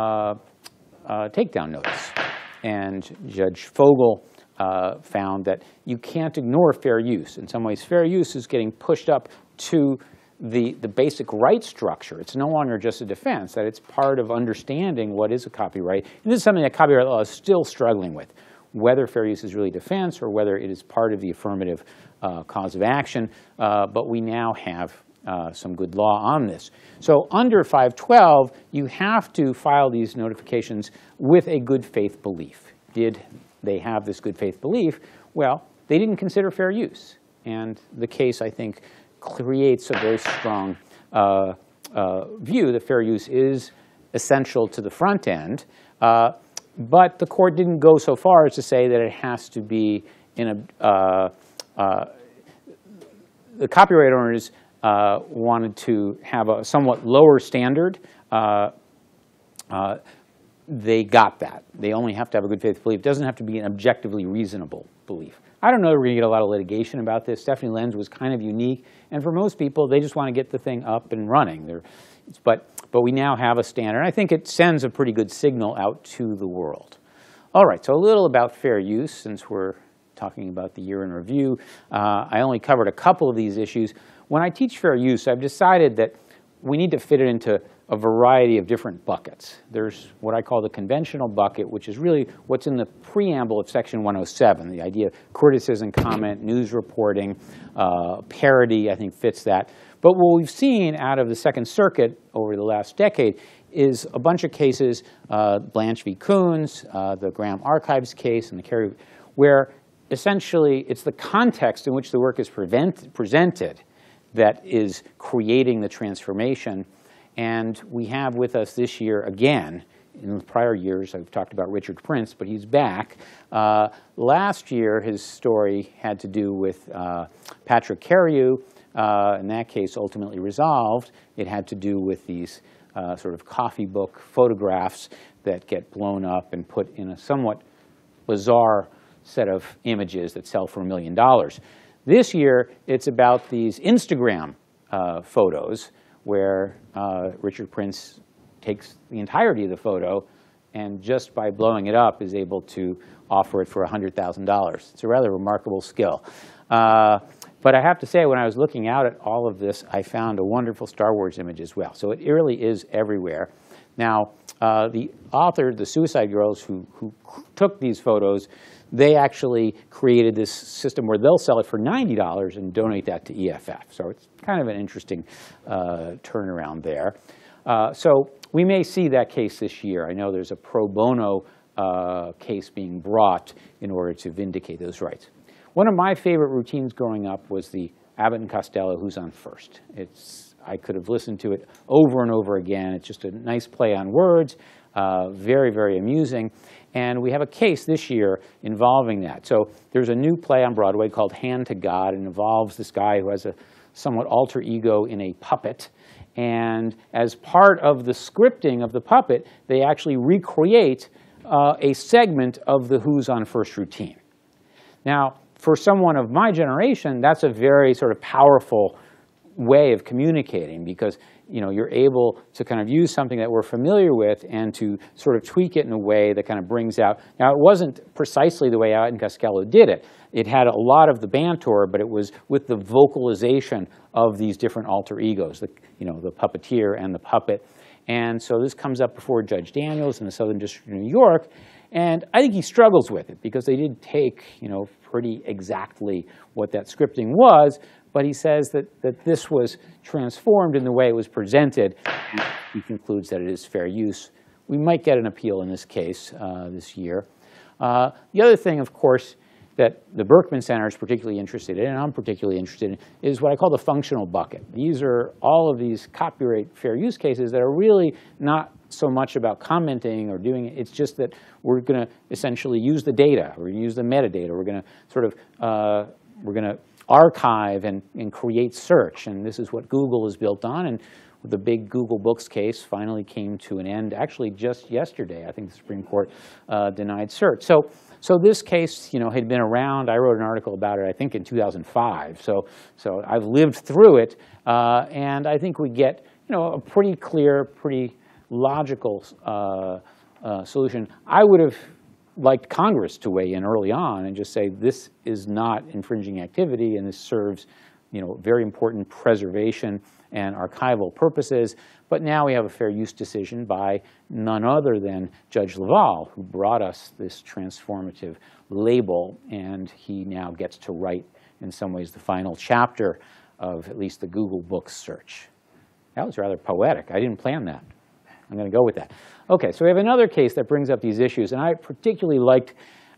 takedown notice. And Judge Fogel found that you can't ignore fair use. In some ways, fair use is getting pushed up to the basic right structure. It's no longer just a defense, that it's part of understanding what is a copyright. And this is something that copyright law is still struggling with, whether fair use is really defense or whether it is part of the affirmative cause of action. But we now have some good law on this. So under 512, you have to file these notifications with a good faith belief. Did they have this good faith belief? Well, they didn't consider fair use. And the case, I think, creates a very strong view that fair use is essential to the front end. But the court didn't go so far as to say that it has to be in a the copyright owners wanted to have a somewhat lower standard. They got that. They only have to have a good faith belief. It doesn't have to be an objectively reasonable belief. I don't know that we're going to get a lot of litigation about this. Stephanie Lenz was kind of unique. And for most people, they just want to get the thing up and running. But we now have a standard. I think it sends a pretty good signal out to the world. All right, so a little about fair use, since we're talking about the year in review. I only covered a couple of these issues. When I teach fair use, I've decided that we need to fit it into a variety of different buckets. There's what I call the conventional bucket, which is really what's in the preamble of Section 107, the idea of criticism, comment, news reporting, parody, I think fits that. But what we've seen out of the Second Circuit over the last decade is a bunch of cases, Blanche v. Coons, the Graham Archives case, and the Kerry, where essentially it's the context in which the work is presented that is creating the transformation. And we have with us this year again, in the prior years, I've talked about Richard Prince, but he's back. Last year, his story had to do with Patrick Carreau. In that case, ultimately resolved. It had to do with these sort of coffee book photographs that get blown up and put in a somewhat bizarre set of images that sell for $1 million. This year, it's about these Instagram photos where Richard Prince takes the entirety of the photo and just by blowing it up is able to offer it for $100,000. It's a rather remarkable skill. But I have to say, when I was looking out at all of this, I found a wonderful Star Wars image as well. So it really is everywhere. Now, the author, the Suicide Girls who took these photos, they actually created this system where they'll sell it for $90 and donate that to EFF. So it's kind of an interesting turnaround there. So we may see that case this year. I know there's a pro bono case being brought in order to vindicate those rights. One of my favorite routines growing up was the Abbott and Costello Who's on First. I could have listened to it over and over again. It's just a nice play on words, very, very amusing. And we have a case this year involving that. So there's a new play on Broadway called Hand to God. It involves this guy who has a somewhat alter ego in a puppet. And as part of the scripting of the puppet, they actually recreate a segment of the Who's on First routine. Now, for someone of my generation, that's a very sort of powerful way of communicating because you're able to kind of use something that we're familiar with and to sort of tweak it in a way that kind of brings out. Now, it wasn't precisely the way Abbott and Costello did it. It had a lot of the banter, but it was with the vocalization of these different alter egos, the puppeteer and the puppet. And so this comes up before Judge Daniels in the Southern District of New York. And I think he struggles with it because they did take, pretty exactly what that scripting was. But he says that this was transformed in the way it was presented. He concludes that it is fair use. We might get an appeal in this case this year. The other thing, of course, that the Berkman Center is particularly interested in, and I'm particularly interested in, is what I call the functional bucket. These are all of these copyright fair use cases that are really not so much about commenting or doing it. It's just that we're going to essentially use the data. We're going to use the metadata. We're going to sort of archive and create search. And this is what Google is built on. And the big Google Books case finally came to an end. Actually, just yesterday, I think the Supreme Court denied cert. So this case, had been around. I wrote an article about it, I think, in 2005. So I've lived through it, and I think we get, a pretty clear, pretty logical solution. I would have liked Congress to weigh in early on and just say this is not infringing activity, and this serves, very important preservation and archival purposes. But now we have a fair use decision by none other than Judge LaValle, who brought us this transformative label, and he now gets to write, in some ways, the final chapter of at least the Google Books search. That was rather poetic. I didn't plan that. I'm going to go with that. OK, so we have another case that brings up these issues, and I particularly liked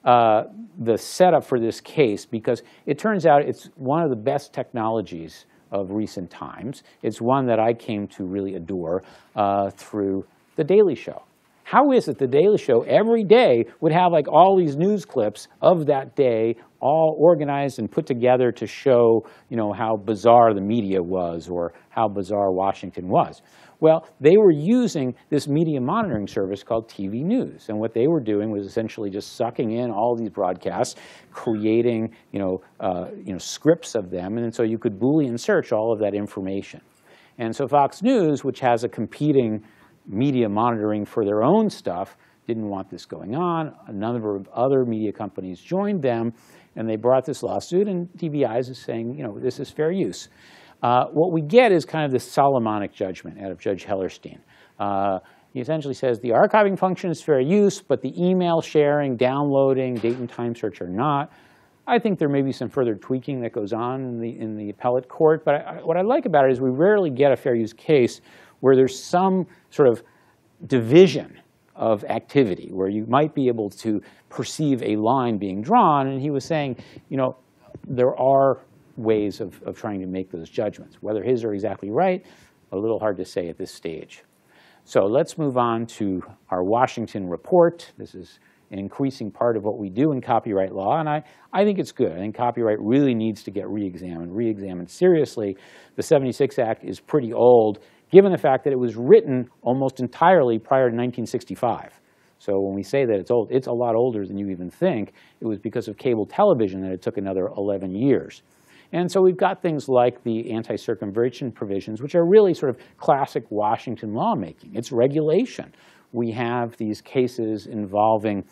the setup for this case because it turns out it's one of the best technologies of recent times. It's one that I came to really adore through The Daily Show. How is it The Daily Show every day would have like all these news clips of that day all organized and put together to show, how bizarre the media was or how bizarre Washington was? Well, they were using this media monitoring service called TV News. And what they were doing was essentially just sucking in all these broadcasts, creating scripts of them. And so you could Boolean search all of that information. And so Fox News, which has a competing media monitoring for their own stuff, didn't want this going on. A number of other media companies joined them. And they brought this lawsuit. And TVI is saying, this is fair use. What we get is kind of this Solomonic judgment out of Judge Hellerstein. He essentially says the archiving function is fair use, but the email sharing, downloading, date and time search are not. I think there may be some further tweaking that goes on in the appellate court, but what I like about it is we rarely get a fair use case where there's some sort of division of activity, where you might be able to perceive a line being drawn. And he was saying, you know, there are ways of trying to make those judgments. Whether his are exactly right, a little hard to say at this stage. So let's move on to our Washington report. This is an increasing part of what we do in copyright law, and I think it's good. I think copyright really needs to get re-examined seriously. The '76 Act is pretty old, given the fact that it was written almost entirely prior to 1965. So when we say that it's old, it's a lot older than you even think. It was because of cable television that it took another 11 years. And so we've got things like the anti-circumvention provisions, which are really sort of classic Washington lawmaking. It's regulation. We have these cases involving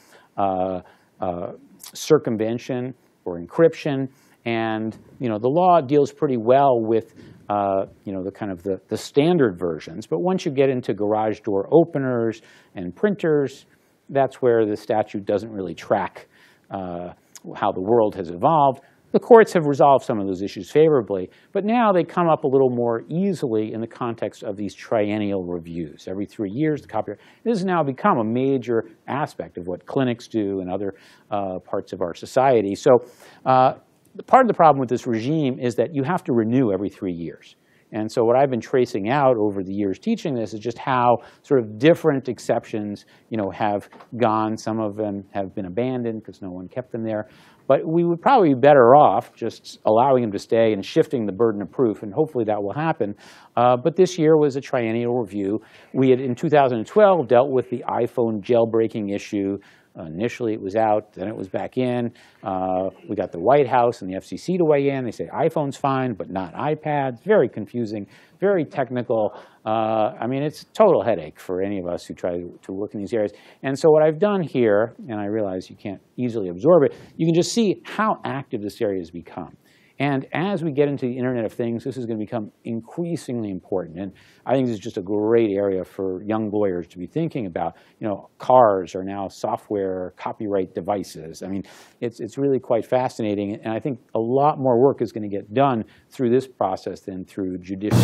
circumvention or encryption, and you know the law deals pretty well with you know the standard versions. But once you get into garage door openers and printers, that's where the statute doesn't really track how the world has evolved. The courts have resolved some of those issues favorably, but now they come up a little more easily in the context of these triennial reviews. Every 3 years, the copyright. This has now become a major aspect of what clinics do and other parts of our society. So part of the problem with this regime is that you have to renew every 3 years. And so what I've been tracing out over the years teaching this is just how sort of different exceptions, you know, have gone. Some of them have been abandoned because no one kept them there. But we would probably be better off just allowing them to stay and shifting the burden of proof, and hopefully that will happen. But this year was a triennial review. We had, in 2012, dealt with the iPhone jailbreaking issue. Initially, it was out, then it was back in. We got the White House and the FCC to weigh in. They say iPhone's fine, but not iPads. Very confusing, very technical. I mean, it's a total headache for any of us who try to work in these areas. And so what I've done here, and I realize you can't easily absorb it, you can just see how active this area has become. And as we get into the Internet of Things, this is going to become increasingly important. And I think this is just a great area for young lawyers to be thinking about. You know, cars are now software copyright devices. I mean, it's really quite fascinating. And I think a lot more work is going to get done through this process than through judicial.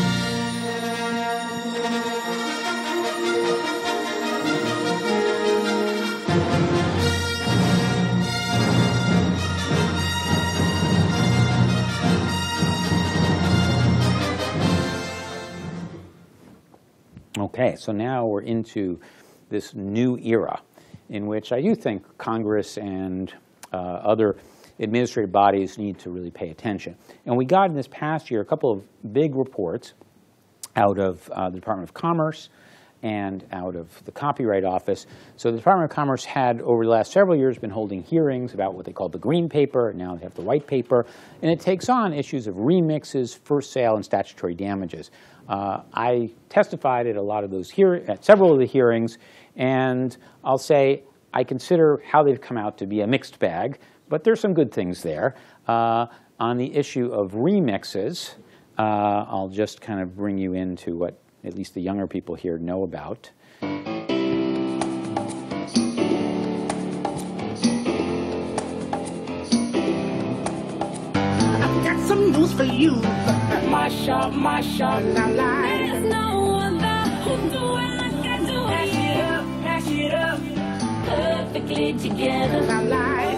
Okay, so now we're into this new era in which I do think Congress and other administrative bodies need to really pay attention. And we got in this past year a couple of big reports out of the Department of Commerce and out of the Copyright Office. So the Department of Commerce had, over the last several years, been holding hearings about what they called the Green Paper, and now they have the White Paper. And it takes on issues of remixes, first sale, and statutory damages. I testified at a lot of those at several of the hearings, and I'll say I consider how they've come out to be a mixed bag, but there's some good things there. On the issue of remixes, I'll just kind of bring you into what at least the younger people here know about. I've got some news for you. My shop, now live. There's no one that will do it like I do it. Mash it up, perfectly together. Now live.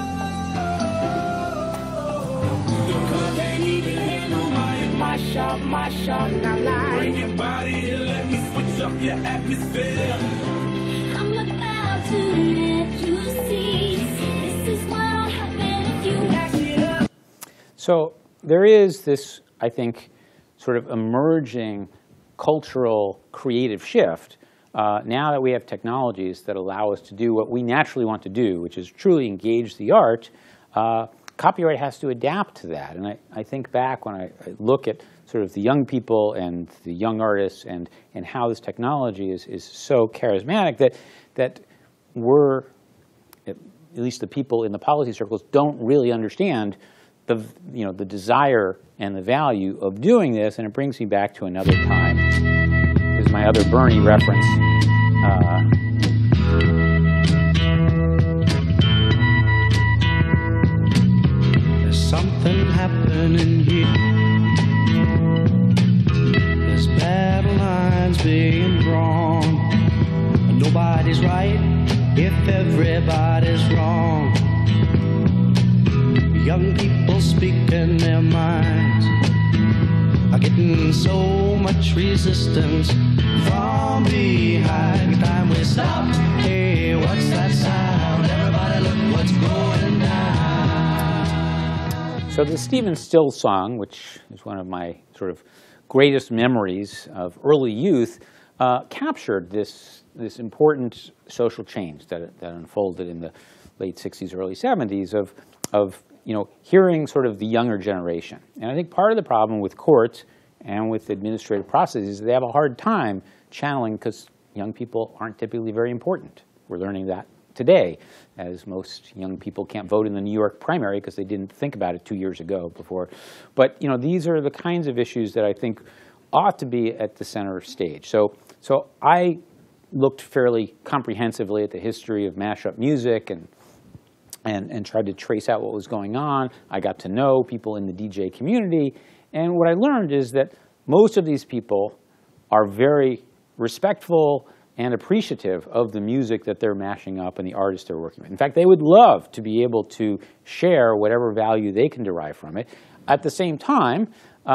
My shop, now live. Bring your body and let me switch up your atmosphere. I'm about to let you see. This is what'll happen if you mash it up. So there is this, I think, sort of emerging cultural creative shift now that we have technologies that allow us to do what we naturally want to do, which is truly engage the art. Copyright has to adapt to that. And I think back when I look at sort of the young people and the young artists and how this technology is so charismatic that we're, at least the people in the policy circles, don't really understand the desire and the value of doing this. And it brings me back to another time. This is my other Bernie reference. There's something happening here. There's battle lines being drawn. And nobody's right if everybody's wrong. Young people speaking their minds are getting so much resistance from behind. Every time we stop, hey, what's that sound? Everybody look what's going down. So the Stephen Stills song, which is one of my sort of greatest memories of early youth, captured this important social change that unfolded in the late 60s, early 70s of hearing sort of the younger generation. And I think part of the problem with courts and with administrative processes is they have a hard time channeling because young people aren't typically very important. We're learning that today, as most young people can't vote in the New York primary because they didn't think about it 2 years ago before. But these are the kinds of issues that I think ought to be at the center stage. So I looked fairly comprehensively at the history of mashup music and tried to trace out what was going on. I got to know people in the DJ community. And what I learned is that most of these people are very respectful and appreciative of the music that they're mashing up and the artists they're working with. In fact, they would love to be able to share whatever value they can derive from it. At the same time,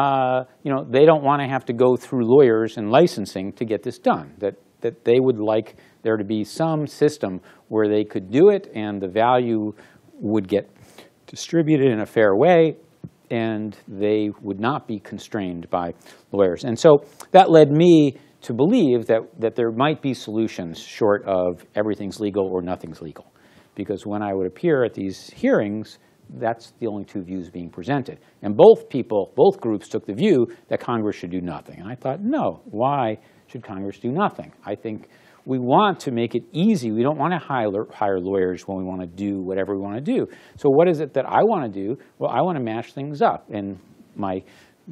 they don't want to have to go through lawyers and licensing to get this done. That they would like there to be some system where they could do it and the value would get distributed in a fair way and they would not be constrained by lawyers. And so that led me to believe that there might be solutions short of everything's legal or nothing's legal. Because when I would appear at these hearings, that's the only two views being presented. And both groups took the view that Congress should do nothing. And I thought, no, why should Congress do nothing? I think we want to make it easy. We don't want to hire lawyers when we want to do whatever we want to do. So what is it that I want to do? Well, I want to mash things up. And my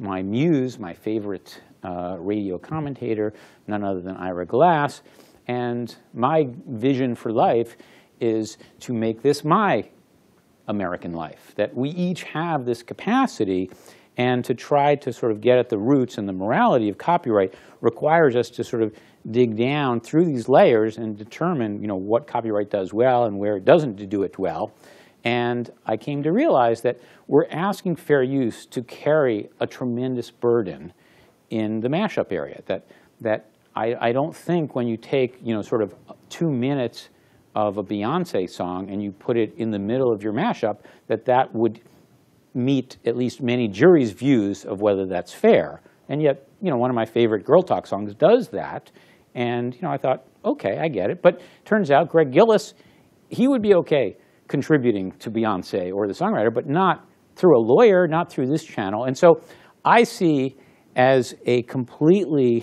muse, my favorite radio commentator, none other than Ira Glass, and my vision for life is to make this my American life, that we each have this capacity, and to try to sort of get at the roots and the morality of copyright requires us to sort of dig down through these layers and determine, what copyright does well and where it doesn't do it well. And I came to realize that we're asking fair use to carry a tremendous burden in the mashup area. That I don't think when you take, sort of 2 minutes of a Beyonce song and you put it in the middle of your mashup, that would meet at least many juries' views of whether that's fair. And yet, one of my favorite girl talk songs does that. And, I thought, okay, I get it. But turns out Greg Gillis, he would be okay contributing to Beyonce or the songwriter, but not through a lawyer, not through this channel. And so I see as a completely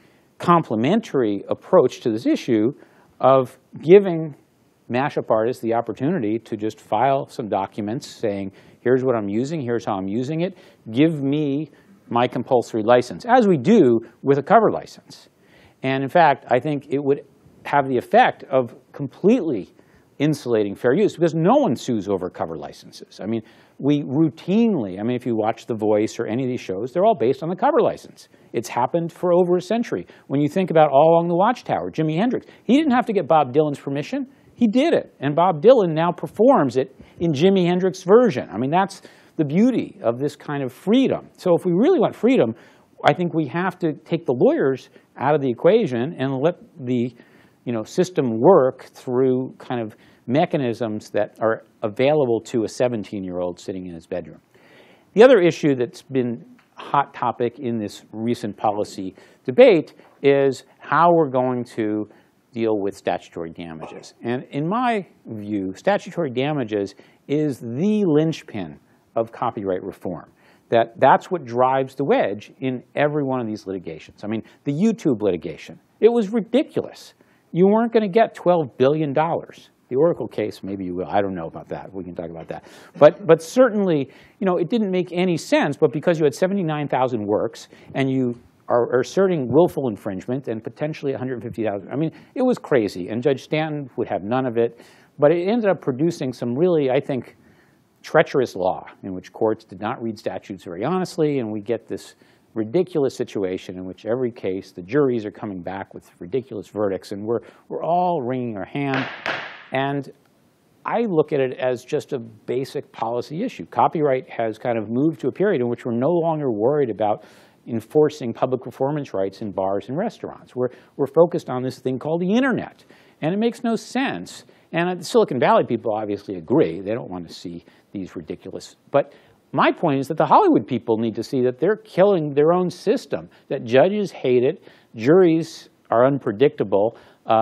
complementary approach to this issue of giving mashup artists the opportunity to just file some documents saying, here's what I'm using, here's how I'm using it, give me my compulsory license, as we do with a cover license. And in fact, I think it would have the effect of completely insulating fair use, because no one sues over cover licenses. I mean, we routinely, if you watch The Voice or any of these shows, they're all based on the cover license. It's happened for over a century. When you think about All Along the Watchtower, Jimi Hendrix, he didn't have to get Bob Dylan's permission. He did it. And Bob Dylan now performs it in Jimi Hendrix's version. That's the beauty of this kind of freedom. So if we really want freedom, I think we have to take the lawyers out of the equation and let the system work through kind of mechanisms that are available to a 17-year-old sitting in his bedroom. The other issue that's been a hot topic in this recent policy debate is how we're going to deal with statutory damages. And in my view, statutory damages is the linchpin of copyright reform. That's what drives the wedge in every one of these litigations. The YouTube litigation, it was ridiculous. You weren't going to get $12 billion. The Oracle case, maybe you will. I don't know about that. We can talk about that. But certainly, it didn't make any sense. But because you had 79,000 works and you are asserting willful infringement and potentially 150,000. I mean, it was crazy, and Judge Stanton would have none of it. But it ended up producing some really, I think, treacherous law in which courts did not read statutes very honestly, and we get this ridiculous situation in which every case the juries are coming back with ridiculous verdicts, and we're all wringing our hand. And I look at it as just a basic policy issue. Copyright has kind of moved to a period in which we're no longer worried about enforcing public performance rights in bars and restaurants. We're focused on this thing called the internet, and it makes no sense. And the Silicon Valley people obviously agree. They don't want to see these ridiculous. But my point is that the Hollywood people need to see that they're killing their own system, that judges hate it, juries are unpredictable,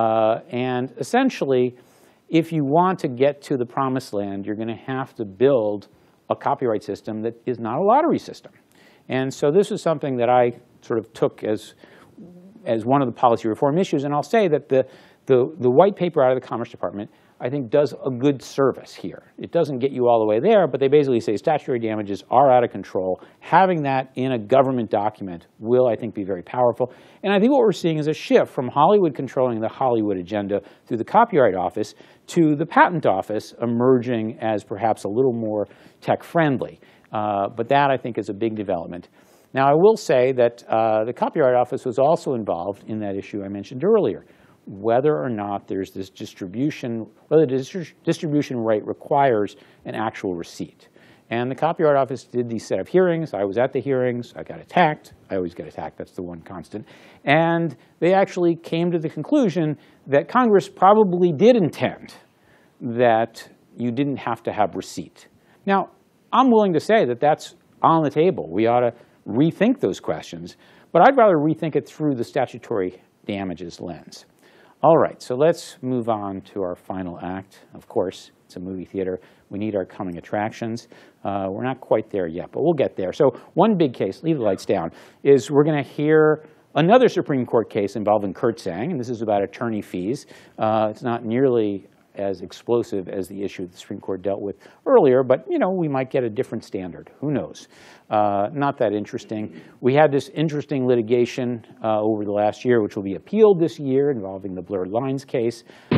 and essentially, if you want to get to the promised land, you're going to have to build a copyright system that is not a lottery system. And so this is something that I sort of took as one of the policy reform issues. And I'll say that the white paper out of the Commerce Department, I think, does a good service here. It doesn't get you all the way there, but they basically say statutory damages are out of control. Having that in a government document will, I think, be very powerful. And I think what we're seeing is a shift from Hollywood controlling the Hollywood agenda through the Copyright Office to the Patent Office emerging as perhaps a little more tech-friendly. But that, I think, is a big development. Now, I will say that the Copyright Office was also involved in that issue I mentioned earlier, whether or not there's this distribution, whether the distribution right requires an actual receipt. And the Copyright Office did these set of hearings. I was at the hearings. I got attacked. I always get attacked. That's the one constant. And they actually came to the conclusion that Congress probably did intend that you didn't have to have receipt. Now, I'm willing to say that that's on the table. We ought to rethink those questions. But I'd rather rethink it through the statutory damages lens. All right, so let's move on to our final act. Of course, it's a movie theater. We need our coming attractions. We're not quite there yet, but we'll get there. So one big case, leave the lights down, is we're going to hear another Supreme Court case involving Kurtzang, and this is about attorney fees. It's not nearly as explosive as the issue the Supreme Court dealt with earlier, but we might get a different standard. Who knows? Not that interesting. We had this interesting litigation over the last year, which will be appealed this year, involving the Blurred Lines case. We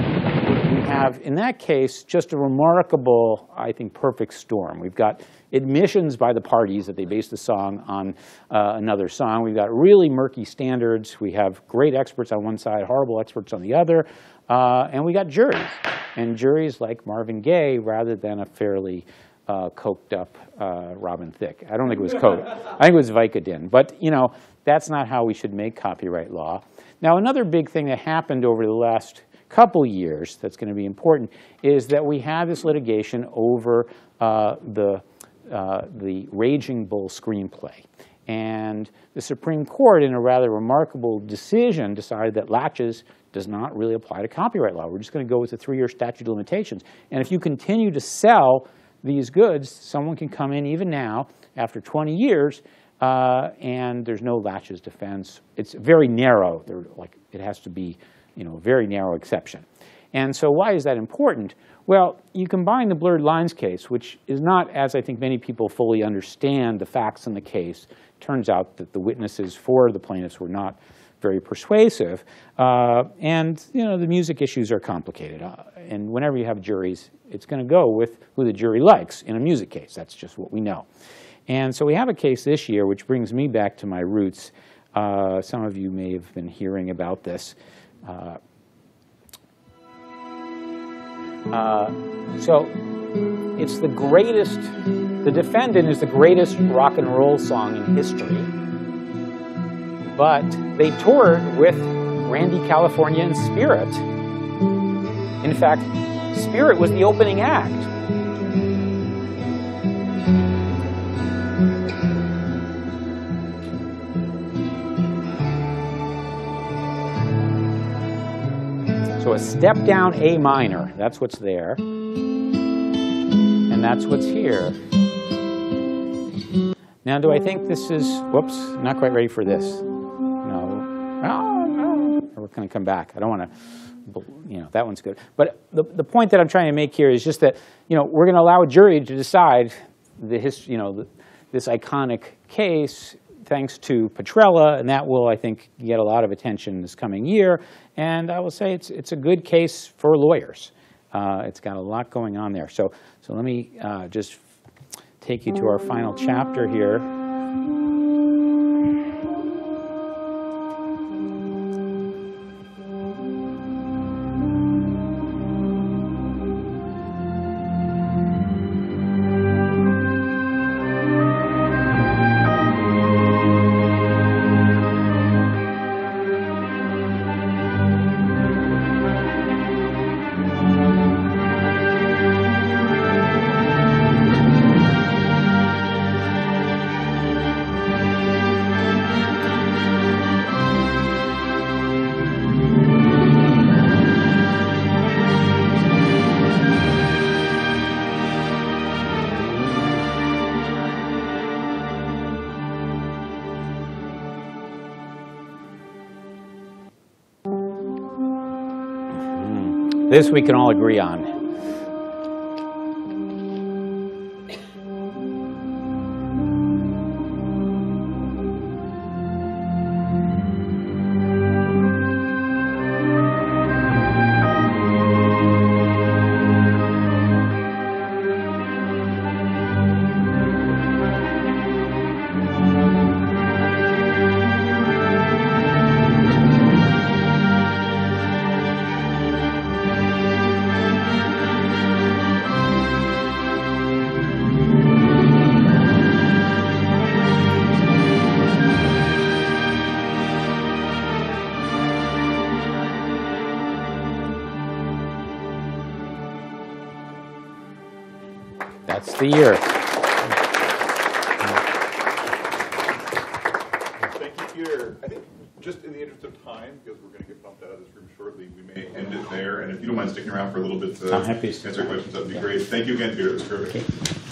have, in that case, just a remarkable, I think, perfect storm. We've got admissions by the parties that they based the song on another song. We've got really murky standards. We have great experts on one side, horrible experts on the other. And we got juries. And juries like Marvin Gaye, rather than a fairly coked up Robin Thicke. I don't think it was coke. I think it was Vicodin. But, that's not how we should make copyright law. Now, another big thing that happened over the last couple years that's going to be important is that we had this litigation over the Raging Bull screenplay. And the Supreme Court, in a rather remarkable decision, decided that laches does not really apply to copyright law. We're just going to go with the 3-year statute of limitations. And if you continue to sell these goods, someone can come in even now, after 20 years, and there's no laches defense. It's very narrow. It has to be a very narrow exception. And so why is that important? Well, you combine the Blurred Lines case, which is not, as I think many people fully understand the facts in the case. Turns out that the witnesses for the plaintiffs were not very persuasive. And the music issues are complicated. And whenever you have juries, it's going to go with who the jury likes in a music case. That's just what we know. And so we have a case this year, which brings me back to my roots. Some of you may have been hearing about this. So it's the greatest, the defendant is the greatest rock and roll song in history. But they toured with Randy California and Spirit. In fact, Spirit was the opening act. So a step down A minor, that's what's there. And that's what's here. Now, do I think this is, whoops, not quite ready for this. No. We're going to come back. I don't want to, that one's good. But the point that I'm trying to make here is just that, we're going to allow a jury to decide this iconic case thanks to Petrella, and that will, I think, get a lot of attention this coming year. And I will say it's a good case for lawyers. It's got a lot going on there. So let me just take you to our final chapter here. This we can all agree on. That's the year. Thank you, Peter. I think just in the interest of time, because we're going to get bumped out of this room shortly, we may end it there. And if you don't mind sticking around for a little bit to answer questions, that would be great. Thank you again, Peter. It was terrific. Okay.